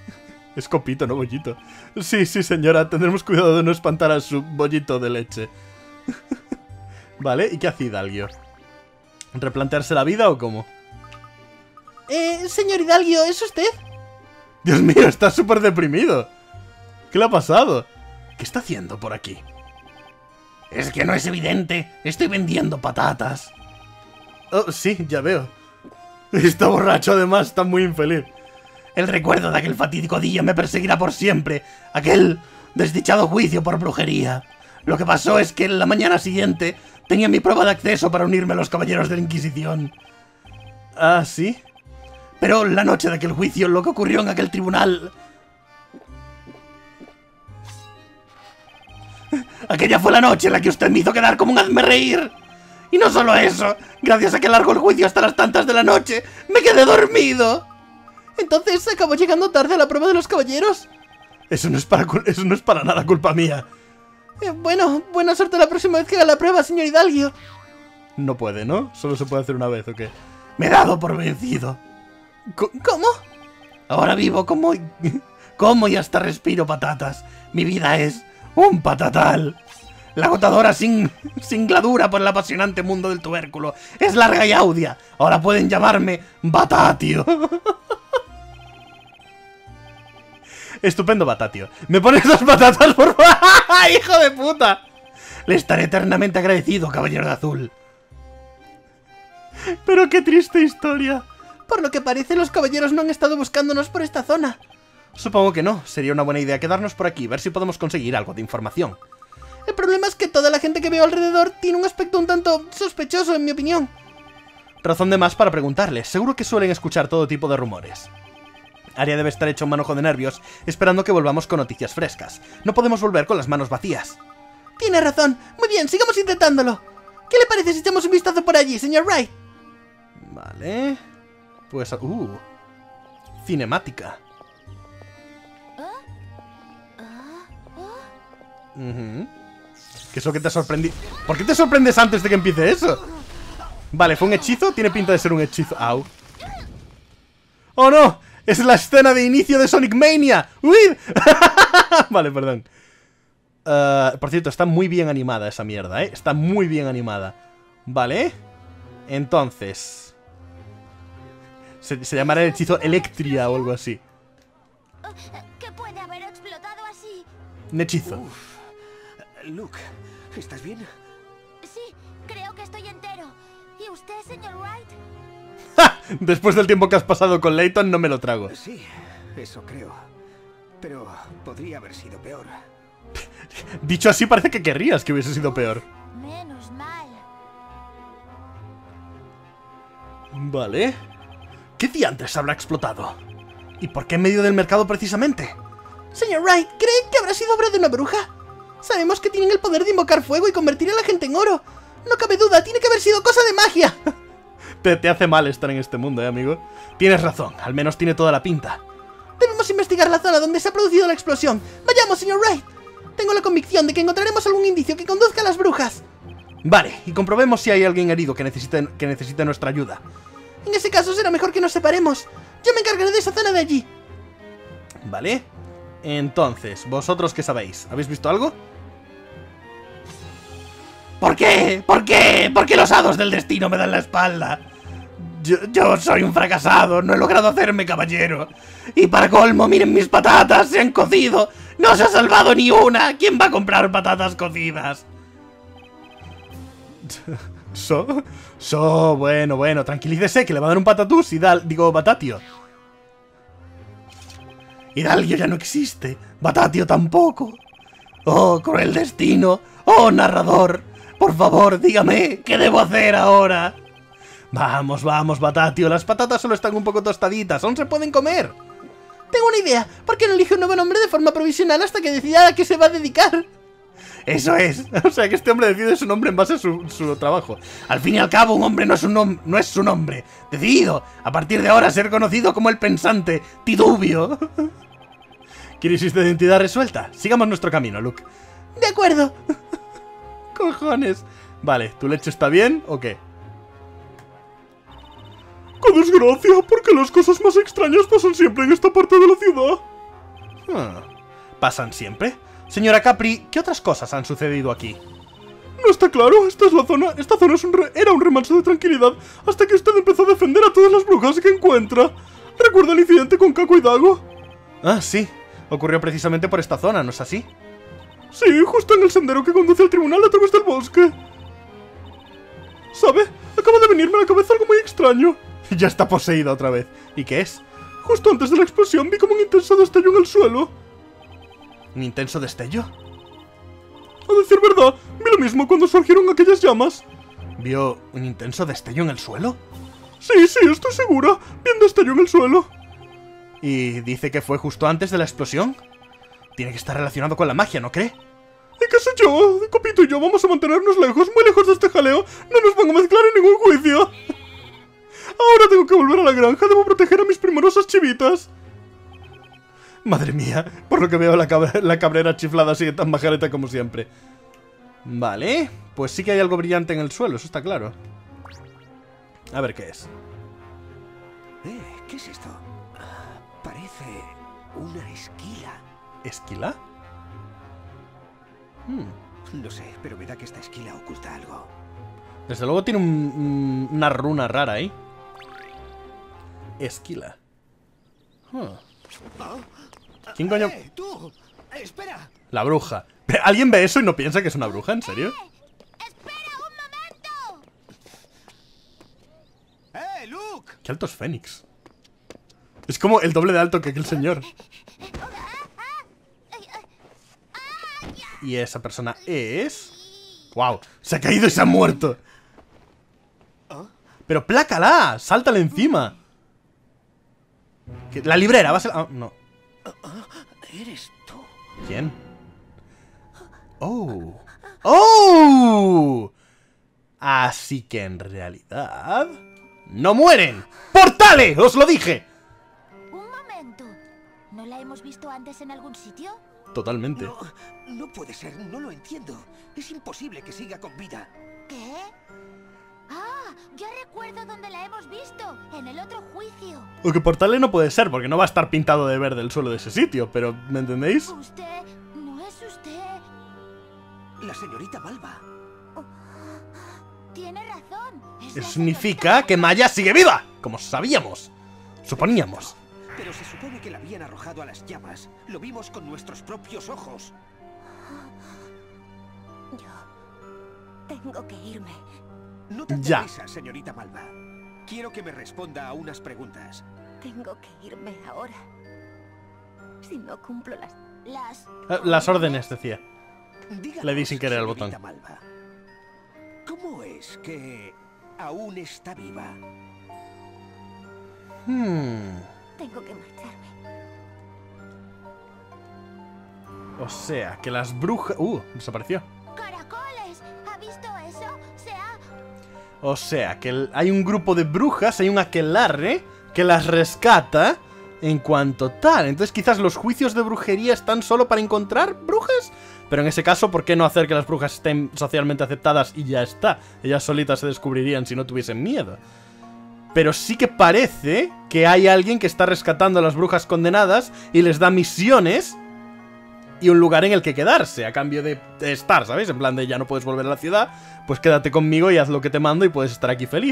Es copito, no bollito. Sí, señora, tendremos cuidado de no espantar a su bollito de leche. Vale, ¿y qué hace Hidalgo? ¿Replantearse la vida o cómo? Señor Hidalgo, ¿es usted? Dios mío, está súper deprimido. ¿Qué le ha pasado? ¿Qué está haciendo por aquí? Es que no es evidente. Estoy vendiendo patatas. Oh, sí, ya veo. Está borracho, además, está muy infeliz. El recuerdo de aquel fatídico día me perseguirá por siempre. Aquel desdichado juicio por brujería. Lo que pasó es que la mañana siguiente tenía mi prueba de acceso para unirme a los caballeros de la Inquisición. ¿Ah, sí? Pero la noche de aquel juicio, lo que ocurrió en aquel tribunal... Aquella fue la noche en la que usted me hizo quedar como un hazmerreír. Y no solo eso, gracias a que largó el juicio hasta las tantas de la noche, me quedé dormido. Entonces acabó llegando tarde a la prueba de los caballeros. Eso no es para nada culpa mía. Bueno, buena suerte la próxima vez que haga la prueba, señor Hidalgo. No puede, ¿no? Solo se puede hacer una vez, ¿o qué? Me he dado por vencido. ¿Cómo? Ahora vivo como y hasta respiro patatas. Mi vida es un patatal. La agotadora singladura por el apasionante mundo del tubérculo es larga y audia. Ahora pueden llamarme Batatio. Estupendo, Batatio. ¿Me pones 2 patatas, por favor? ¡Hijo de puta! Le estaré eternamente agradecido, caballero de azul. Pero qué triste historia. Por lo que parece, los caballeros no han estado buscándonos por esta zona. Supongo que no. Sería una buena idea quedarnos por aquí, ver si podemos conseguir algo de información. El problema es que toda la gente que veo alrededor tiene un aspecto un tanto sospechoso, en mi opinión. Razón de más para preguntarles. Seguro que suelen escuchar todo tipo de rumores. Arya debe estar hecho un manojo de nervios, esperando que volvamos con noticias frescas. No podemos volver con las manos vacías. Tiene razón. Muy bien, sigamos intentándolo. ¿Qué le parece si echamos un vistazo por allí, señor Wright? Vale. Pues... cinemática. ¿Qué es lo que te ha sorprendido? ¿Por qué te sorprendes antes de que empiece eso? Vale, ¿fue un hechizo? Tiene pinta de ser un hechizo. ¡Au! ¡Oh, no! ¡Es la escena de inicio de Sonic Mania! ¡Uy! Vale, perdón. Por cierto, está muy bien animada esa mierda, ¿eh? Está muy bien animada. Vale. Entonces... Se llamará el hechizo Electria o algo así. ¿Qué puede haber explotado así? Un hechizo. Luke, ¿estás bien? Sí, creo que estoy entero. ¿Y usted, señor Wright? ¡Ja! Después del tiempo que has pasado con Layton, no me lo trago. Sí, eso creo. Pero podría haber sido peor. Dicho así, parece que querrías que hubiese sido peor. Menos mal. Vale. ¿Qué diantres habrá explotado? ¿Y por qué en medio del mercado precisamente? Señor Wright, ¿cree que habrá sido obra de una bruja? Sabemos que tienen el poder de invocar fuego y convertir a la gente en oro. No cabe duda, tiene que haber sido cosa de magia. Te hace mal estar en este mundo, amigo. Tienes razón, al menos tiene toda la pinta. Debemos investigar la zona donde se ha producido la explosión. Vayamos, señor Wright. Tengo la convicción de que encontraremos algún indicio que conduzca a las brujas. Vale, y comprobemos si hay alguien herido que necesite nuestra ayuda. En ese caso será mejor que nos separemos. Yo me encargaré de esa zona de allí. Vale. Entonces, ¿vosotros qué sabéis? ¿Habéis visto algo? ¿Por qué? ¿Por qué? ¿Por qué los hados del destino me dan la espalda? Yo soy un fracasado, no he logrado hacerme caballero. Y para colmo, miren mis patatas, se han cocido. No se ha salvado ni una. ¿Quién va a comprar patatas cocidas? Bueno, tranquilícese, que le va a dar un patatús y Batatio. Hidalgo ya no existe, Batatio tampoco. Oh, cruel destino. Oh, narrador. Por favor, dígame, ¿qué debo hacer ahora? Vamos, Batatio, las patatas solo están un poco tostaditas, aún se pueden comer. Tengo una idea, ¿por qué no elige un nuevo nombre de forma provisional hasta que decida a qué se va a dedicar? Eso es, o sea que este hombre decide su nombre en base a su trabajo. Al fin y al cabo, un hombre no es su nombre. Decidido, a partir de ahora, ser conocido como el pensante Tidubio. ¿Crisis de identidad resuelta? Sigamos nuestro camino, Luke. De acuerdo. Cojones. Vale, ¿tu leche está bien o qué? ¡Qué desgracia! Porque las cosas más extrañas pasan siempre en esta parte de la ciudad. ¿Pasan siempre? Señora Capri, ¿qué otras cosas han sucedido aquí? No está claro, esta zona era un remanso de tranquilidad hasta que usted empezó a defender a todas las brujas que encuentra. ¿Recuerda el incidente con Caco y Dago? Ah, sí. Ocurrió precisamente por esta zona, ¿no es así? Sí, justo en el sendero que conduce al tribunal a través del bosque. ¿Sabe? Acaba de venirme a la cabeza algo muy extraño. Ya está poseída otra vez. ¿Y qué es? Justo antes de la explosión vi como un intenso destello en el suelo. ¿Un intenso destello? A decir verdad, vi lo mismo cuando surgieron aquellas llamas. ¿Vio un intenso destello en el suelo? Sí, estoy segura. Vi un destello en el suelo. ¿Y dice que fue justo antes de la explosión? Tiene que estar relacionado con la magia, ¿no cree? ¿Y qué sé yo? Copito y yo vamos a mantenernos lejos, muy lejos de este jaleo. No nos van a mezclar en ningún juicio. Ahora tengo que volver a la granja. Debo proteger a mis primorosas chivitas. Madre mía, por lo que veo la cabrera chiflada sigue tan majareta como siempre. Vale, pues sí que hay algo brillante en el suelo, eso está claro. A ver qué es. ¿Qué es esto? Parece una esquila. ¿Esquila? No sé, pero me da que esta esquila oculta algo. Desde luego tiene una runa rara ahí. Esquila. ¿Quién coño? ¡Tú! ¡Espera! La bruja. ¿Alguien ve eso y no piensa que es una bruja? ¿En serio? ¡Espera un momento! Luke! ¿Qué alto es Fénix? Es como el doble de alto que aquel señor. Y esa persona es... ¡Wow! Se ha caído y se ha muerto. ¡Pero plácala! ¡Sáltale encima! La librera va a ser... Ah, no. ¿Eres tú? ¿Quién? ¡Oh! ¡Oh! Así que en realidad... ¡no mueren! ¡Portales! ¡Os lo dije! Un momento. ¿No la hemos visto antes en algún sitio? Totalmente. No puede ser, no lo entiendo. Es imposible que siga con vida. ¿Qué? Ah, ya recuerdo dónde la hemos visto. En el otro juicio. O que portales no puede ser, porque no va a estar pintado de verde el suelo de ese sitio, pero ¿me entendéis? Usted... ¿no es usted? La señorita Malva. Tiene razón. Es Eso la significa señorita que Maya sigue viva, como sabíamos. Suponíamos. Pero se supone que la habían arrojado a las llamas. Lo vimos con nuestros propios ojos. Yo tengo que irme. No te Ya. prisa, señorita Malva. Quiero que me responda a unas preguntas. Tengo que irme ahora. Si no cumplo las... Las órdenes, decía. Díganos, Le di sin querer al señorita botón. Malva, ¿cómo es que aún está viva? Tengo que marcharme. O sea, que las brujas... desapareció. ¡Caracoles! ¿Ha visto eso? Se ha... O sea, que hay un grupo de brujas, hay un aquelarre que las rescata en cuanto tal. Entonces quizás los juicios de brujería están solo para encontrar brujas. Pero en ese caso, ¿por qué no hacer que las brujas estén socialmente aceptadas y ya está? Ellas solitas se descubrirían si no tuviesen miedo. Pero sí que parece que hay alguien que está rescatando a las brujas condenadas y les da misiones y un lugar en el que quedarse, a cambio de estar, ¿sabéis? En plan de ya no puedes volver a la ciudad, pues quédate conmigo y haz lo que te mando y puedes estar aquí feliz.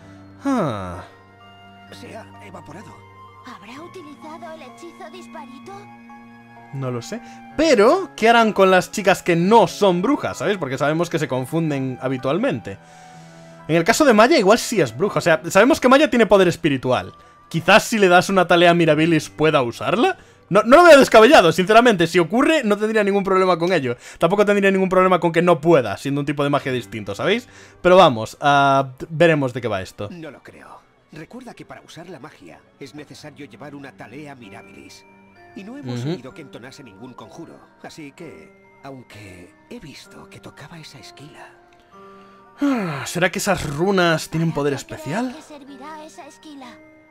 Se ha evaporado. ¿Habrá utilizado el hechizo disparito? No lo sé. Pero, ¿qué harán con las chicas que no son brujas? ¿Sabéis? Porque sabemos que se confunden habitualmente. En el caso de Maya igual sí es bruja. O sea, sabemos que Maya tiene poder espiritual. Quizás si le das una tarea a Mirabilis pueda usarla. No lo veo descabellado, sinceramente. Si ocurre, no tendría ningún problema con ello. Tampoco tendría ningún problema con que no pueda, siendo un tipo de magia distinto, ¿sabéis? Pero vamos, veremos de qué va esto. No lo creo. Recuerda que para usar la magia es necesario llevar una talea Mirabilis. Y no hemos oído que entonase ningún conjuro. Así que, aunque he visto que tocaba esa esquila... ¿Será que esas runas tienen poder ¿Para qué especial? cree que servirá esa esquila?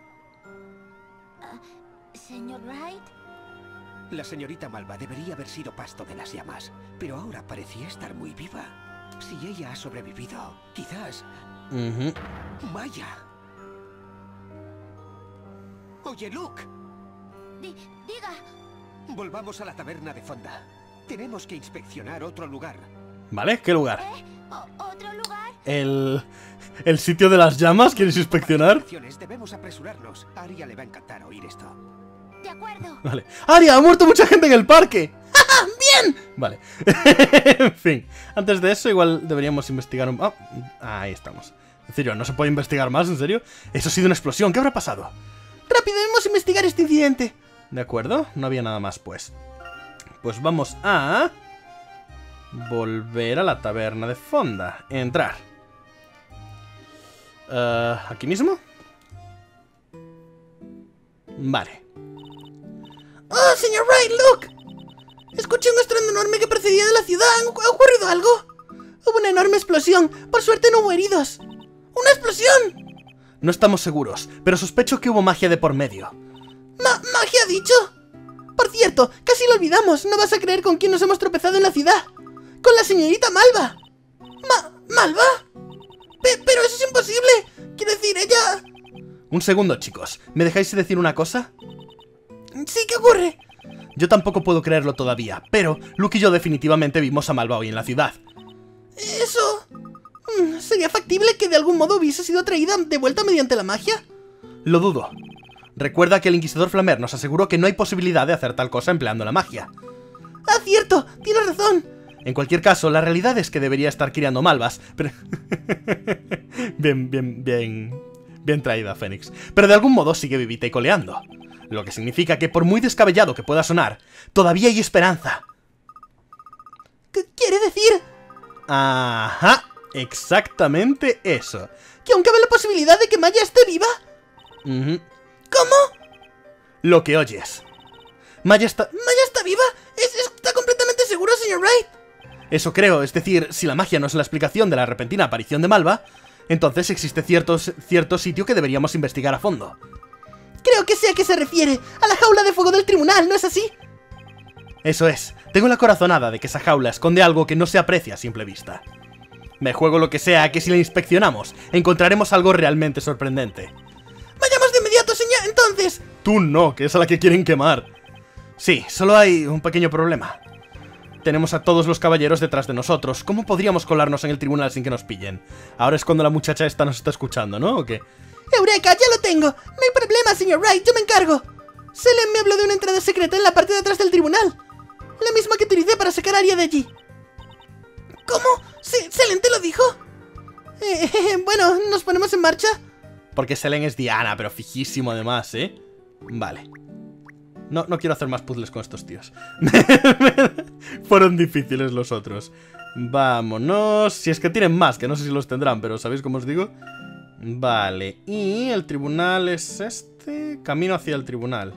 ¿Señor Wright? La señorita Malva debería haber sido pasto de las llamas, pero ahora parecía estar muy viva. Si ella ha sobrevivido, quizás... Maya. Oye, Luke. Diga. Volvamos a la taberna de Fonda. Tenemos que inspeccionar otro lugar. ¿Vale? ¿Qué lugar? ¿Otro lugar? El sitio de las llamas, ¿quieres inspeccionar? Debemos apresurarnos. A Aria le va a encantar oír esto. De acuerdo. Vale. ¡Aria! ¡Ha muerto mucha gente en el parque! ¡Bien! Vale. En fin. Antes de eso, igual deberíamos investigar un... Oh, ahí estamos. En serio, ¿no se puede investigar más? ¿En serio? Eso ha sido una explosión. ¿Qué habrá pasado? ¡Rápido! Debemos investigar este incidente. De acuerdo. No había nada más, pues. Pues vamos a... volver a la taberna de Fonda. Entrar. ¿Aquí mismo? Vale. ¡Oh, señor Wright, look! Escuché un estruendo enorme que procedía de la ciudad. ¿Ha ocurrido algo? Hubo una enorme explosión. Por suerte no hubo heridos. ¡Una explosión! No estamos seguros, pero sospecho que hubo magia de por medio. ¿Magia ha dicho? Por cierto, casi lo olvidamos. No vas a creer con quién nos hemos tropezado en la ciudad. ¡Con la señorita Malva! ¿Malva? Pero eso es imposible. Quiero decir, ella... Un segundo, chicos. ¿Me dejáis decir una cosa? Sí, ¿qué ocurre? Yo tampoco puedo creerlo todavía, pero Luke y yo definitivamente vimos a Malva hoy en la ciudad. ¿Eso? ¿Sería factible que de algún modo hubiese sido atraída de vuelta mediante la magia? Lo dudo. Recuerda que el Inquisidor Flamer nos aseguró que no hay posibilidad de hacer tal cosa empleando la magia. ¡Ah, cierto! ¡Tienes razón! En cualquier caso, la realidad es que debería estar criando malvas, pero... Bien traída, Fénix. Pero de algún modo sigue vivita y coleando. Lo que significa que por muy descabellado que pueda sonar, todavía hay esperanza. ¿Qué quiere decir? Ajá, exactamente eso. ¿Que aún cabe la posibilidad de que Maya esté viva? ¿Cómo? Lo que oyes. Maya está viva? ¿Está completamente seguro, señor Wright? Eso creo, es decir, si la magia no es la explicación de la repentina aparición de Malva, entonces existe cierto sitio que deberíamos investigar a fondo. Creo que sé a qué se refiere. A la jaula de fuego del tribunal, ¿no es así? Eso es. Tengo la corazonada de que esa jaula esconde algo que no se aprecia a simple vista. Me juego lo que sea que si la inspeccionamos, encontraremos algo realmente sorprendente. ¡Vayamos de inmediato, señor! ¡Entonces! Tú no, que es a la que quieren quemar. Sí, solo hay un pequeño problema. Tenemos a todos los caballeros detrás de nosotros. ¿Cómo podríamos colarnos en el tribunal sin que nos pillen? Ahora es cuando la muchacha esta nos está escuchando, ¿no? ¿O qué? ¡Eureka! ¡Ya lo tengo! No hay problema, señor Wright, yo me encargo. Selene me habló de una entrada secreta en la parte de atrás del tribunal. La misma que utilicé para sacar a Aria de allí. ¿Cómo? ¿Selene te lo dijo? Bueno, ¿nos ponemos en marcha? Porque Selene es Diana, pero fijísimo además, ¿eh? Vale. No quiero hacer más puzzles con estos tíos. Fueron difíciles los otros. Vámonos. Si es que tienen más, que no sé si los tendrán, pero ¿sabéis cómo os digo? Vale. Y el tribunal es este. Camino hacia el tribunal.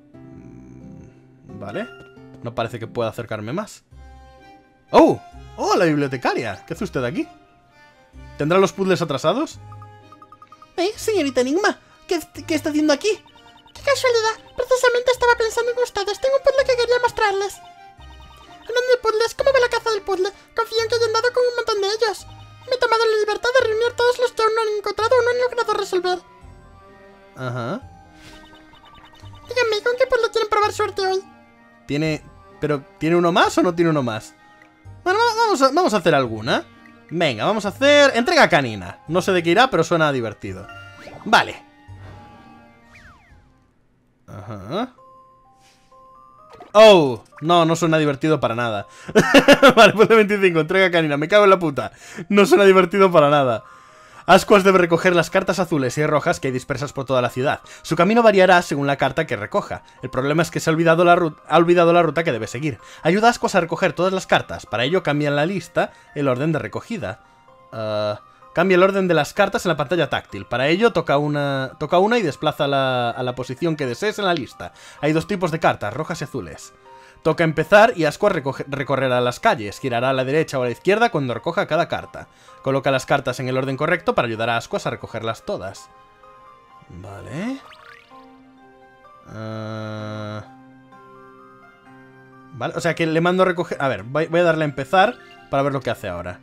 Vale. No parece que pueda acercarme más. ¡Oh! ¡Oh, la bibliotecaria! ¿Qué hace usted aquí? ¿Tendrá los puzzles atrasados? Señorita Enigma, ¿qué está haciendo aquí? ¡Qué casualidad! Precisamente estaba pensando en ustedes. Tengo un puzzle que quería mostrarles. Hablando de puzzles, ¿cómo va la caza del puzzle? Confío en que hayan dado con un montón de ellos. Me he tomado la libertad de reunir todos los que aún no han encontrado o no han logrado resolver. Ajá. Díganme, ¿con qué puzzle quieren probar suerte hoy? ¿Pero tiene uno más o no tiene uno más? Bueno, vamos a hacer alguna. Venga, vamos a hacer... Entrega canina. No sé de qué irá, pero suena divertido. Vale. Ajá. Oh, no suena divertido para nada. Vale, pues de 25, entrega canina. Me cago en la puta. No suena divertido para nada. Ascuas debe recoger las cartas azules y rojas que hay dispersas por toda la ciudad. Su camino variará según la carta que recoja. El problema es que se ha olvidado la ruta que debe seguir. Ayuda a Ascuas a recoger todas las cartas. Para ello cambia en la lista el orden de recogida. Cambia el orden de las cartas en la pantalla táctil. Para ello toca una y desplázala a la posición que desees en la lista. Hay dos tipos de cartas, rojas y azules. Toca empezar y Ascuas recorrerá las calles. Girará a la derecha o a la izquierda cuando recoja cada carta. Coloca las cartas en el orden correcto para ayudar a Ascuas a recogerlas todas. Vale. Vale, o sea que le mando a recoger... A ver, voy a darle a empezar para ver lo que hace ahora.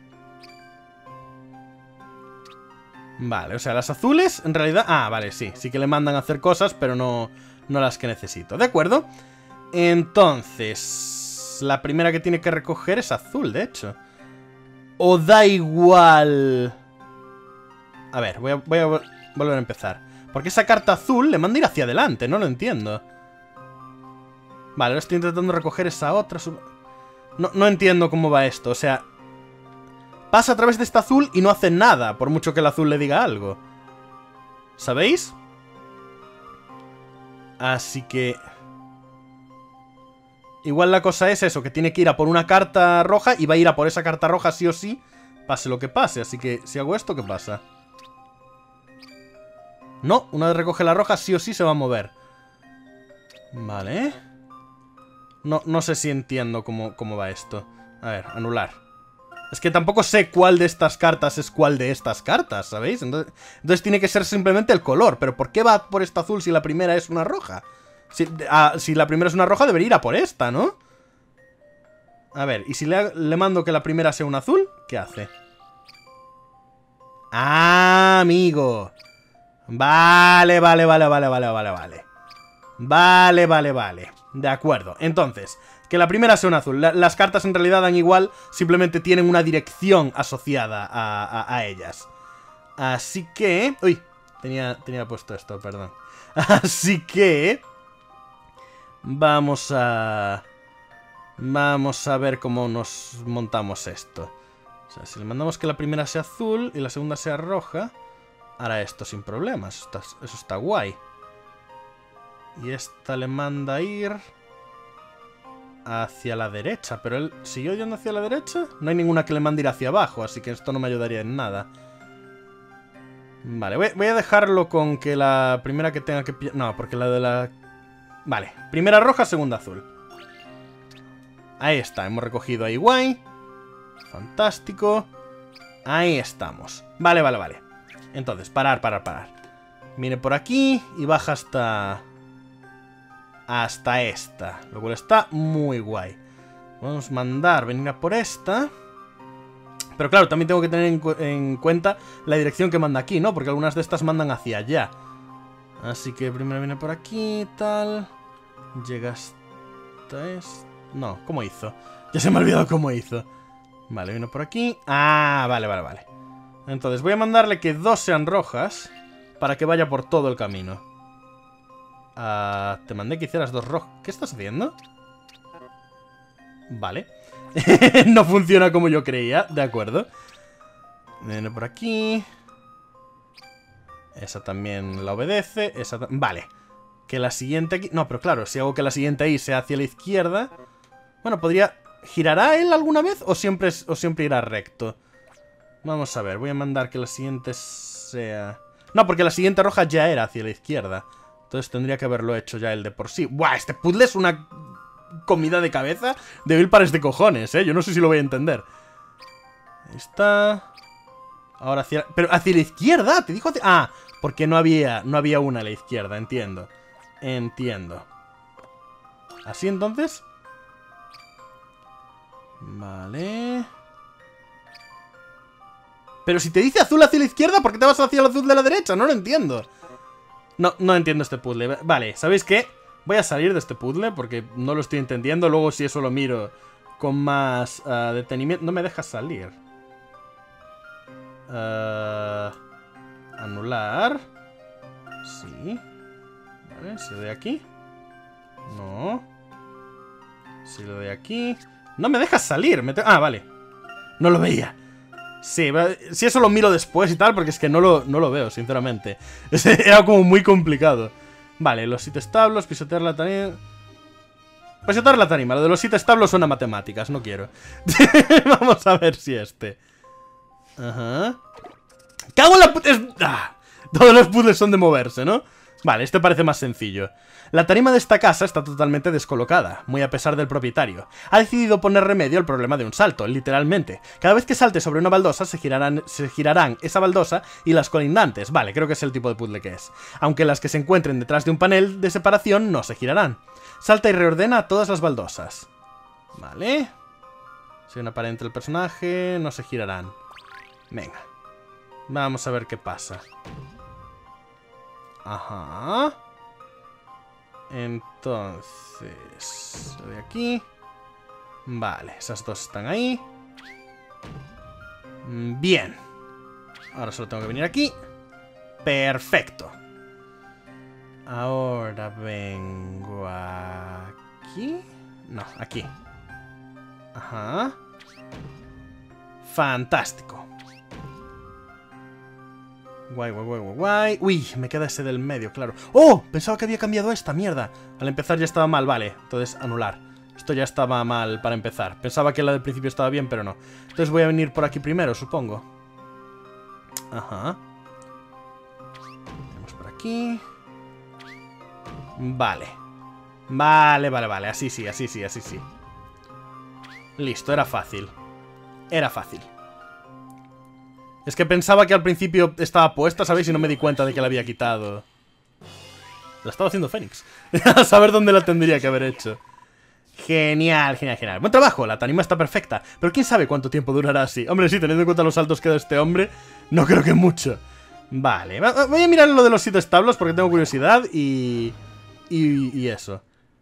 Vale, o sea, las azules en realidad... Ah, vale, sí que le mandan a hacer cosas, pero no las que necesito. De acuerdo. Entonces, la primera que tiene que recoger es azul, de hecho. ¿O da igual? A ver, voy a volver a empezar. Porque esa carta azul le manda ir hacia adelante, no lo entiendo. Vale, ahora estoy intentando recoger esa otra. No entiendo cómo va esto, o sea... Pasa a través de esta azul y no hace nada, por mucho que el azul le diga algo. ¿Sabéis? Así que... Igual la cosa es eso, que tiene que ir a por una carta roja y va a ir a por esa carta roja sí o sí, pase lo que pase. Así que si hago esto, ¿qué pasa? No, una vez recoge la roja sí o sí se va a mover. Vale. No sé si entiendo cómo va esto. A ver, anular. Es que tampoco sé cuál de estas cartas es cuál de estas cartas, ¿sabéis? Entonces tiene que ser simplemente el color. Pero ¿por qué va por esta azul si la primera es una roja? Si la primera es una roja, debería ir a por esta, ¿no? A ver, ¿y si le mando que la primera sea una azul? ¿Qué hace? ¡Ah, amigo! Vale. De acuerdo, entonces, que la primera sea una azul. Las cartas en realidad dan igual, simplemente tienen una dirección asociada a ellas. Así que... Uy, tenía puesto esto, perdón. Así que... Vamos a ver cómo nos montamos esto. O sea, si le mandamos que la primera sea azul y la segunda sea roja, hará esto sin problemas. Eso está guay. Y esta le manda a ir hacia la derecha. Pero él siguió yendo hacia la derecha. No hay ninguna que le mande ir hacia abajo, así que esto no me ayudaría en nada. Vale, voy a dejarlo con que la primera que tenga que pillar... No, porque la de la... Vale, primera roja, segunda azul. Ahí está, hemos recogido ahí guay. Fantástico. Ahí estamos. Vale. Entonces, parar. Viene por aquí y baja hasta esta. Lo cual está muy guay. Vamos a mandar venir a por esta. Pero claro, también tengo que tener en cuenta la dirección que manda aquí, ¿no? Porque algunas de estas mandan hacia allá. Así que primero viene por aquí y tal. Llega hasta esto. No, ¿cómo hizo? Ya se me ha olvidado cómo hizo. Vale, viene por aquí. Ah, vale. Entonces voy a mandarle que 2 sean rojas para que vaya por todo el camino. Te mandé que hicieras 2 rojas. ¿Qué estás haciendo? Vale. No funciona como yo creía. De acuerdo. Viene por aquí. Esa también la obedece. Vale. Que la siguiente aquí... No, pero claro, si hago que la siguiente ahí sea hacia la izquierda... Bueno, podría... ¿Girará él alguna vez o siempre irá recto? Vamos a ver, voy a mandar que la siguiente sea... No, porque la siguiente roja ya era hacia la izquierda. Entonces tendría que haberlo hecho ya él de por sí. ¡Buah! Este puzzle es una comida de cabeza de mil pares de cojones, ¿eh? Yo no sé si lo voy a entender. Ahí está... Ahora hacia... Pero hacia la izquierda, te dijo hacia... Ah, porque no había una a la izquierda, entiendo. ¿Así entonces? Vale. Pero si te dice azul hacia la izquierda, ¿por qué te vas hacia el azul de la derecha? No lo entiendo. No entiendo este puzzle. Vale, ¿sabéis qué? Voy a salir de este puzzle porque no lo estoy entendiendo. Luego si eso lo miro con más detenimiento... No me deja salir. Anular. Sí. Vale, si lo doy aquí. No. Si lo doy aquí. No me deja salir. Ah, vale. No lo veía. Sí, si eso lo miro después y tal, porque es que no lo veo, sinceramente. Era como muy complicado. Vale, los 7 establos, pisotear la tarima. Pisotear la tarima. Lo de los 7 establos suena a matemáticas, no quiero. Vamos a ver si este. Ajá. ¡Cago en la puta! Todos los puzzles son de moverse, ¿no? Vale, este parece más sencillo. La tarima de esta casa está totalmente descolocada, muy a pesar del propietario. Ha decidido poner remedio al problema de un salto, literalmente. Cada vez que salte sobre una baldosa se girarán esa baldosa y las colindantes. Vale, creo que es el tipo de puzzle que es. Aunque las que se encuentren detrás de un panel de separación no se girarán. Salta y reordena todas las baldosas. Vale. Si hay una pared entre el personaje, no se girarán. Venga. Vamos a ver qué pasa. Ajá. Entonces... de aquí. Vale, esas dos están ahí. Bien. Ahora solo tengo que venir aquí. Perfecto. Ahora vengo aquí. No, aquí. Ajá. Fantástico. Guay, guay, guay, guay, guay. Uy, me queda ese del medio, claro. ¡Oh! Pensaba que había cambiado esta, mierda. Al empezar ya estaba mal, vale. Entonces, anular. Esto ya estaba mal para empezar. Pensaba que la del principio estaba bien, pero no. Entonces voy a venir por aquí primero, supongo. Ajá. Vamos por aquí. Vale. Vale, vale, vale. Así sí, así sí, así sí. Listo, era fácil. Era fácil. Es que pensaba que al principio estaba puesta, ¿sabéis? Y no me di cuenta de que la había quitado. La estaba haciendo Fénix. A saber dónde la tendría que haber hecho. Genial, genial, genial. Buen trabajo, la tarima está perfecta. Pero quién sabe cuánto tiempo durará así. Hombre, sí, teniendo en cuenta los saltos que da este hombre, no creo que mucho. Vale, voy a mirar lo de los 7 establos porque tengo curiosidad y eso.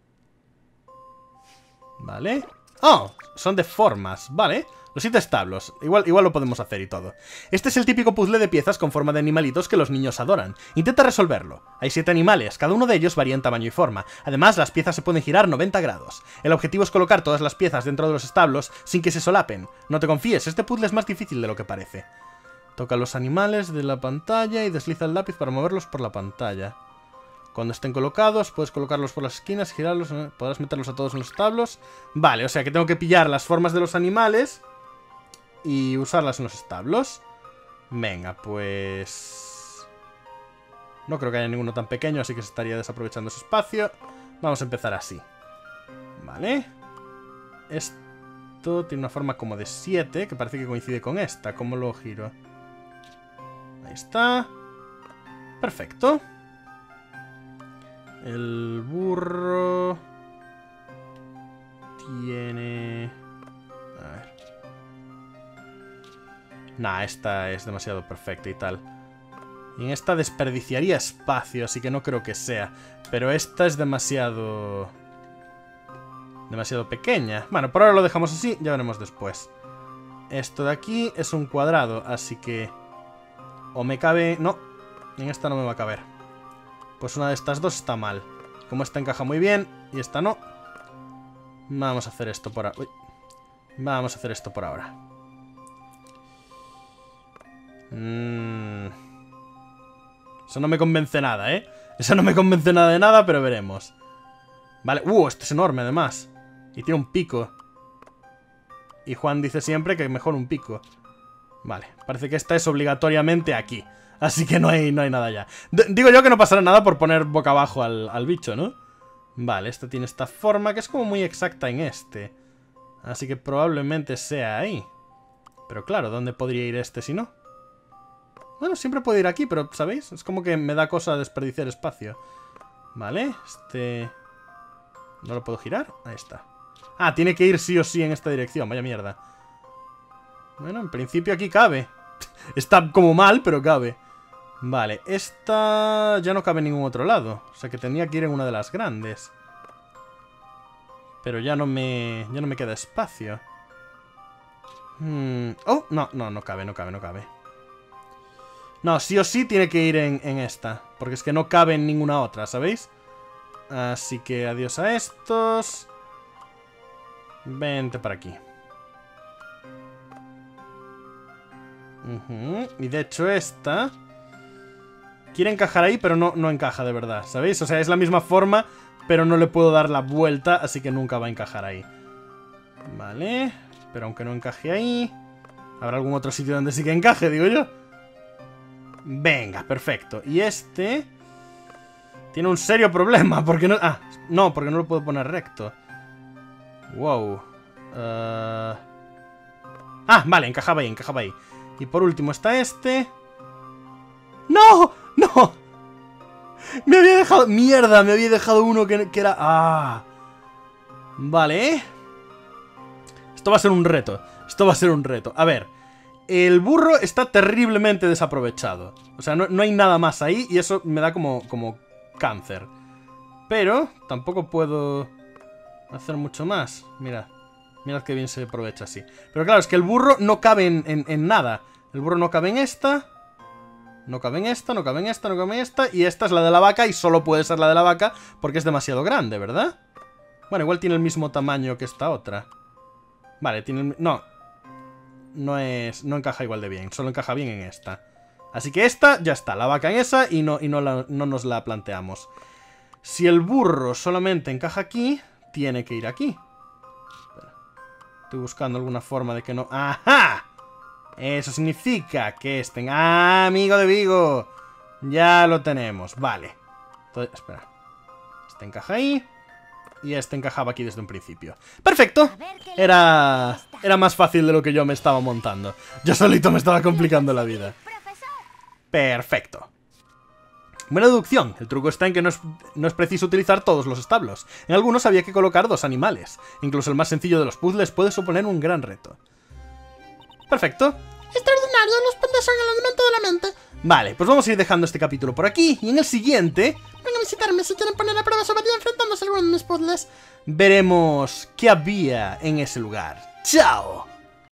Vale. Oh, son de formas, vale. Los 7 establos, igual lo podemos hacer y todo. Este es el típico puzzle de piezas con forma de animalitos que los niños adoran. Intenta resolverlo. Hay 7 animales, cada uno de ellos varía en tamaño y forma. Además, las piezas se pueden girar 90 grados. El objetivo es colocar todas las piezas dentro de los establos sin que se solapen. No te confíes, este puzzle es más difícil de lo que parece. Toca los animales de la pantalla y desliza el lápiz para moverlos por la pantalla. Cuando estén colocados, puedes colocarlos por las esquinas, girarlos, podrás meterlos a todos en los establos. Vale, o sea que tengo que pillar las formas de los animales y usarlas en los establos. Venga, pues... no creo que haya ninguno tan pequeño, así que se estaría desaprovechando ese espacio. Vamos a empezar así. Vale. Esto tiene una forma como de 7, que parece que coincide con esta. ¿Cómo lo giro? Ahí está. Perfecto. El burro... tiene... a ver... nah, esta es demasiado perfecta y tal. Y en esta desperdiciaría espacio, así que no creo que sea. Pero esta es demasiado pequeña. Bueno, por ahora lo dejamos así, ya veremos después. Esto de aquí es un cuadrado, así que... o me cabe... no, en esta no me va a caber. Pues una de estas dos está mal. Como esta encaja muy bien y esta no. Vamos a hacer esto por ahora. Vamos a hacer esto por ahora. Eso no me convence nada, ¿eh? Eso no me convence nada de nada, pero veremos. Vale, este es enorme además. Y tiene un pico. Y Juan dice siempre que mejor un pico. Vale, parece que esta es obligatoriamente aquí. Así que no hay nada ya. Digo yo que no pasará nada por poner boca abajo al bicho, ¿no? Vale, este tiene esta forma que es como muy exacta en este. Así que probablemente sea ahí. Pero claro, ¿dónde podría ir este si no? Bueno, siempre puede ir aquí, pero ¿sabéis? Es como que me da cosa desperdiciar espacio. Vale, este... ¿no lo puedo girar? Ahí está. Ah, tiene que ir sí o sí en esta dirección, vaya mierda. Bueno, en principio aquí cabe. Está como mal, pero cabe. Vale, esta ya no cabe en ningún otro lado. O sea que tenía que ir en una de las grandes. Pero ya no me queda espacio. Oh, no cabe. No, sí o sí tiene que ir en esta. Porque es que no cabe en ninguna otra, ¿sabéis? Así que adiós a estos. Vente para aquí. Y de hecho esta quiere encajar ahí, pero no encaja de verdad, ¿sabéis? O sea, es la misma forma, pero no le puedo dar la vuelta, así que nunca va a encajar ahí. Vale, pero aunque no encaje ahí, habrá algún otro sitio donde sí que encaje, digo yo. Venga, perfecto. Y este tiene un serio problema, porque no... no, porque no lo puedo poner recto. Wow. Vale, encajaba ahí. Y por último está este. ¡No! ¡No! Me había dejado... ¡mierda! Me había dejado uno que era... Vale. Esto va a ser un reto. A ver. El burro está terriblemente desaprovechado. O sea, no hay nada más ahí y eso me da como cáncer. Pero tampoco puedo hacer mucho más. Mira. Mirad que bien se aprovecha así. Pero claro, es que el burro no cabe en nada. El burro no cabe en esta. No cabe en esta, no cabe en esta, no cabe en esta. Y esta es la de la vaca y solo puede ser la de la vaca porque es demasiado grande, ¿verdad? Bueno, igual tiene el mismo tamaño que esta otra. Vale, tiene el... No. No encaja igual de bien. Solo encaja bien en esta. Así que esta ya está. La vaca en esa y no nos la planteamos. Si el burro solamente encaja aquí, tiene que ir aquí. Espera. Estoy buscando alguna forma de que no... ¡Ajá! Eso significa que este... ¡Ah, amigo de Vigo! Ya lo tenemos. Vale. Entonces, espera. Este encaja ahí. Y este encajaba aquí desde un principio. ¡Perfecto! Era más fácil de lo que yo me estaba montando. Yo solito me estaba complicando la vida. Perfecto. Buena deducción. El truco está en que no es preciso utilizar todos los establos. En algunos había que colocar 2 animales. Incluso el más sencillo de los puzzles puede suponer un gran reto. Perfecto. Extraordinario, los puzzles son el alimento de la mente. Vale, pues vamos a ir dejando este capítulo por aquí. Y en el siguiente... Vengan a visitarme si quieren poner a prueba su habilidad enfrentándose a alguno de mis puzzles. veremos qué había en ese lugar. ¡Chao!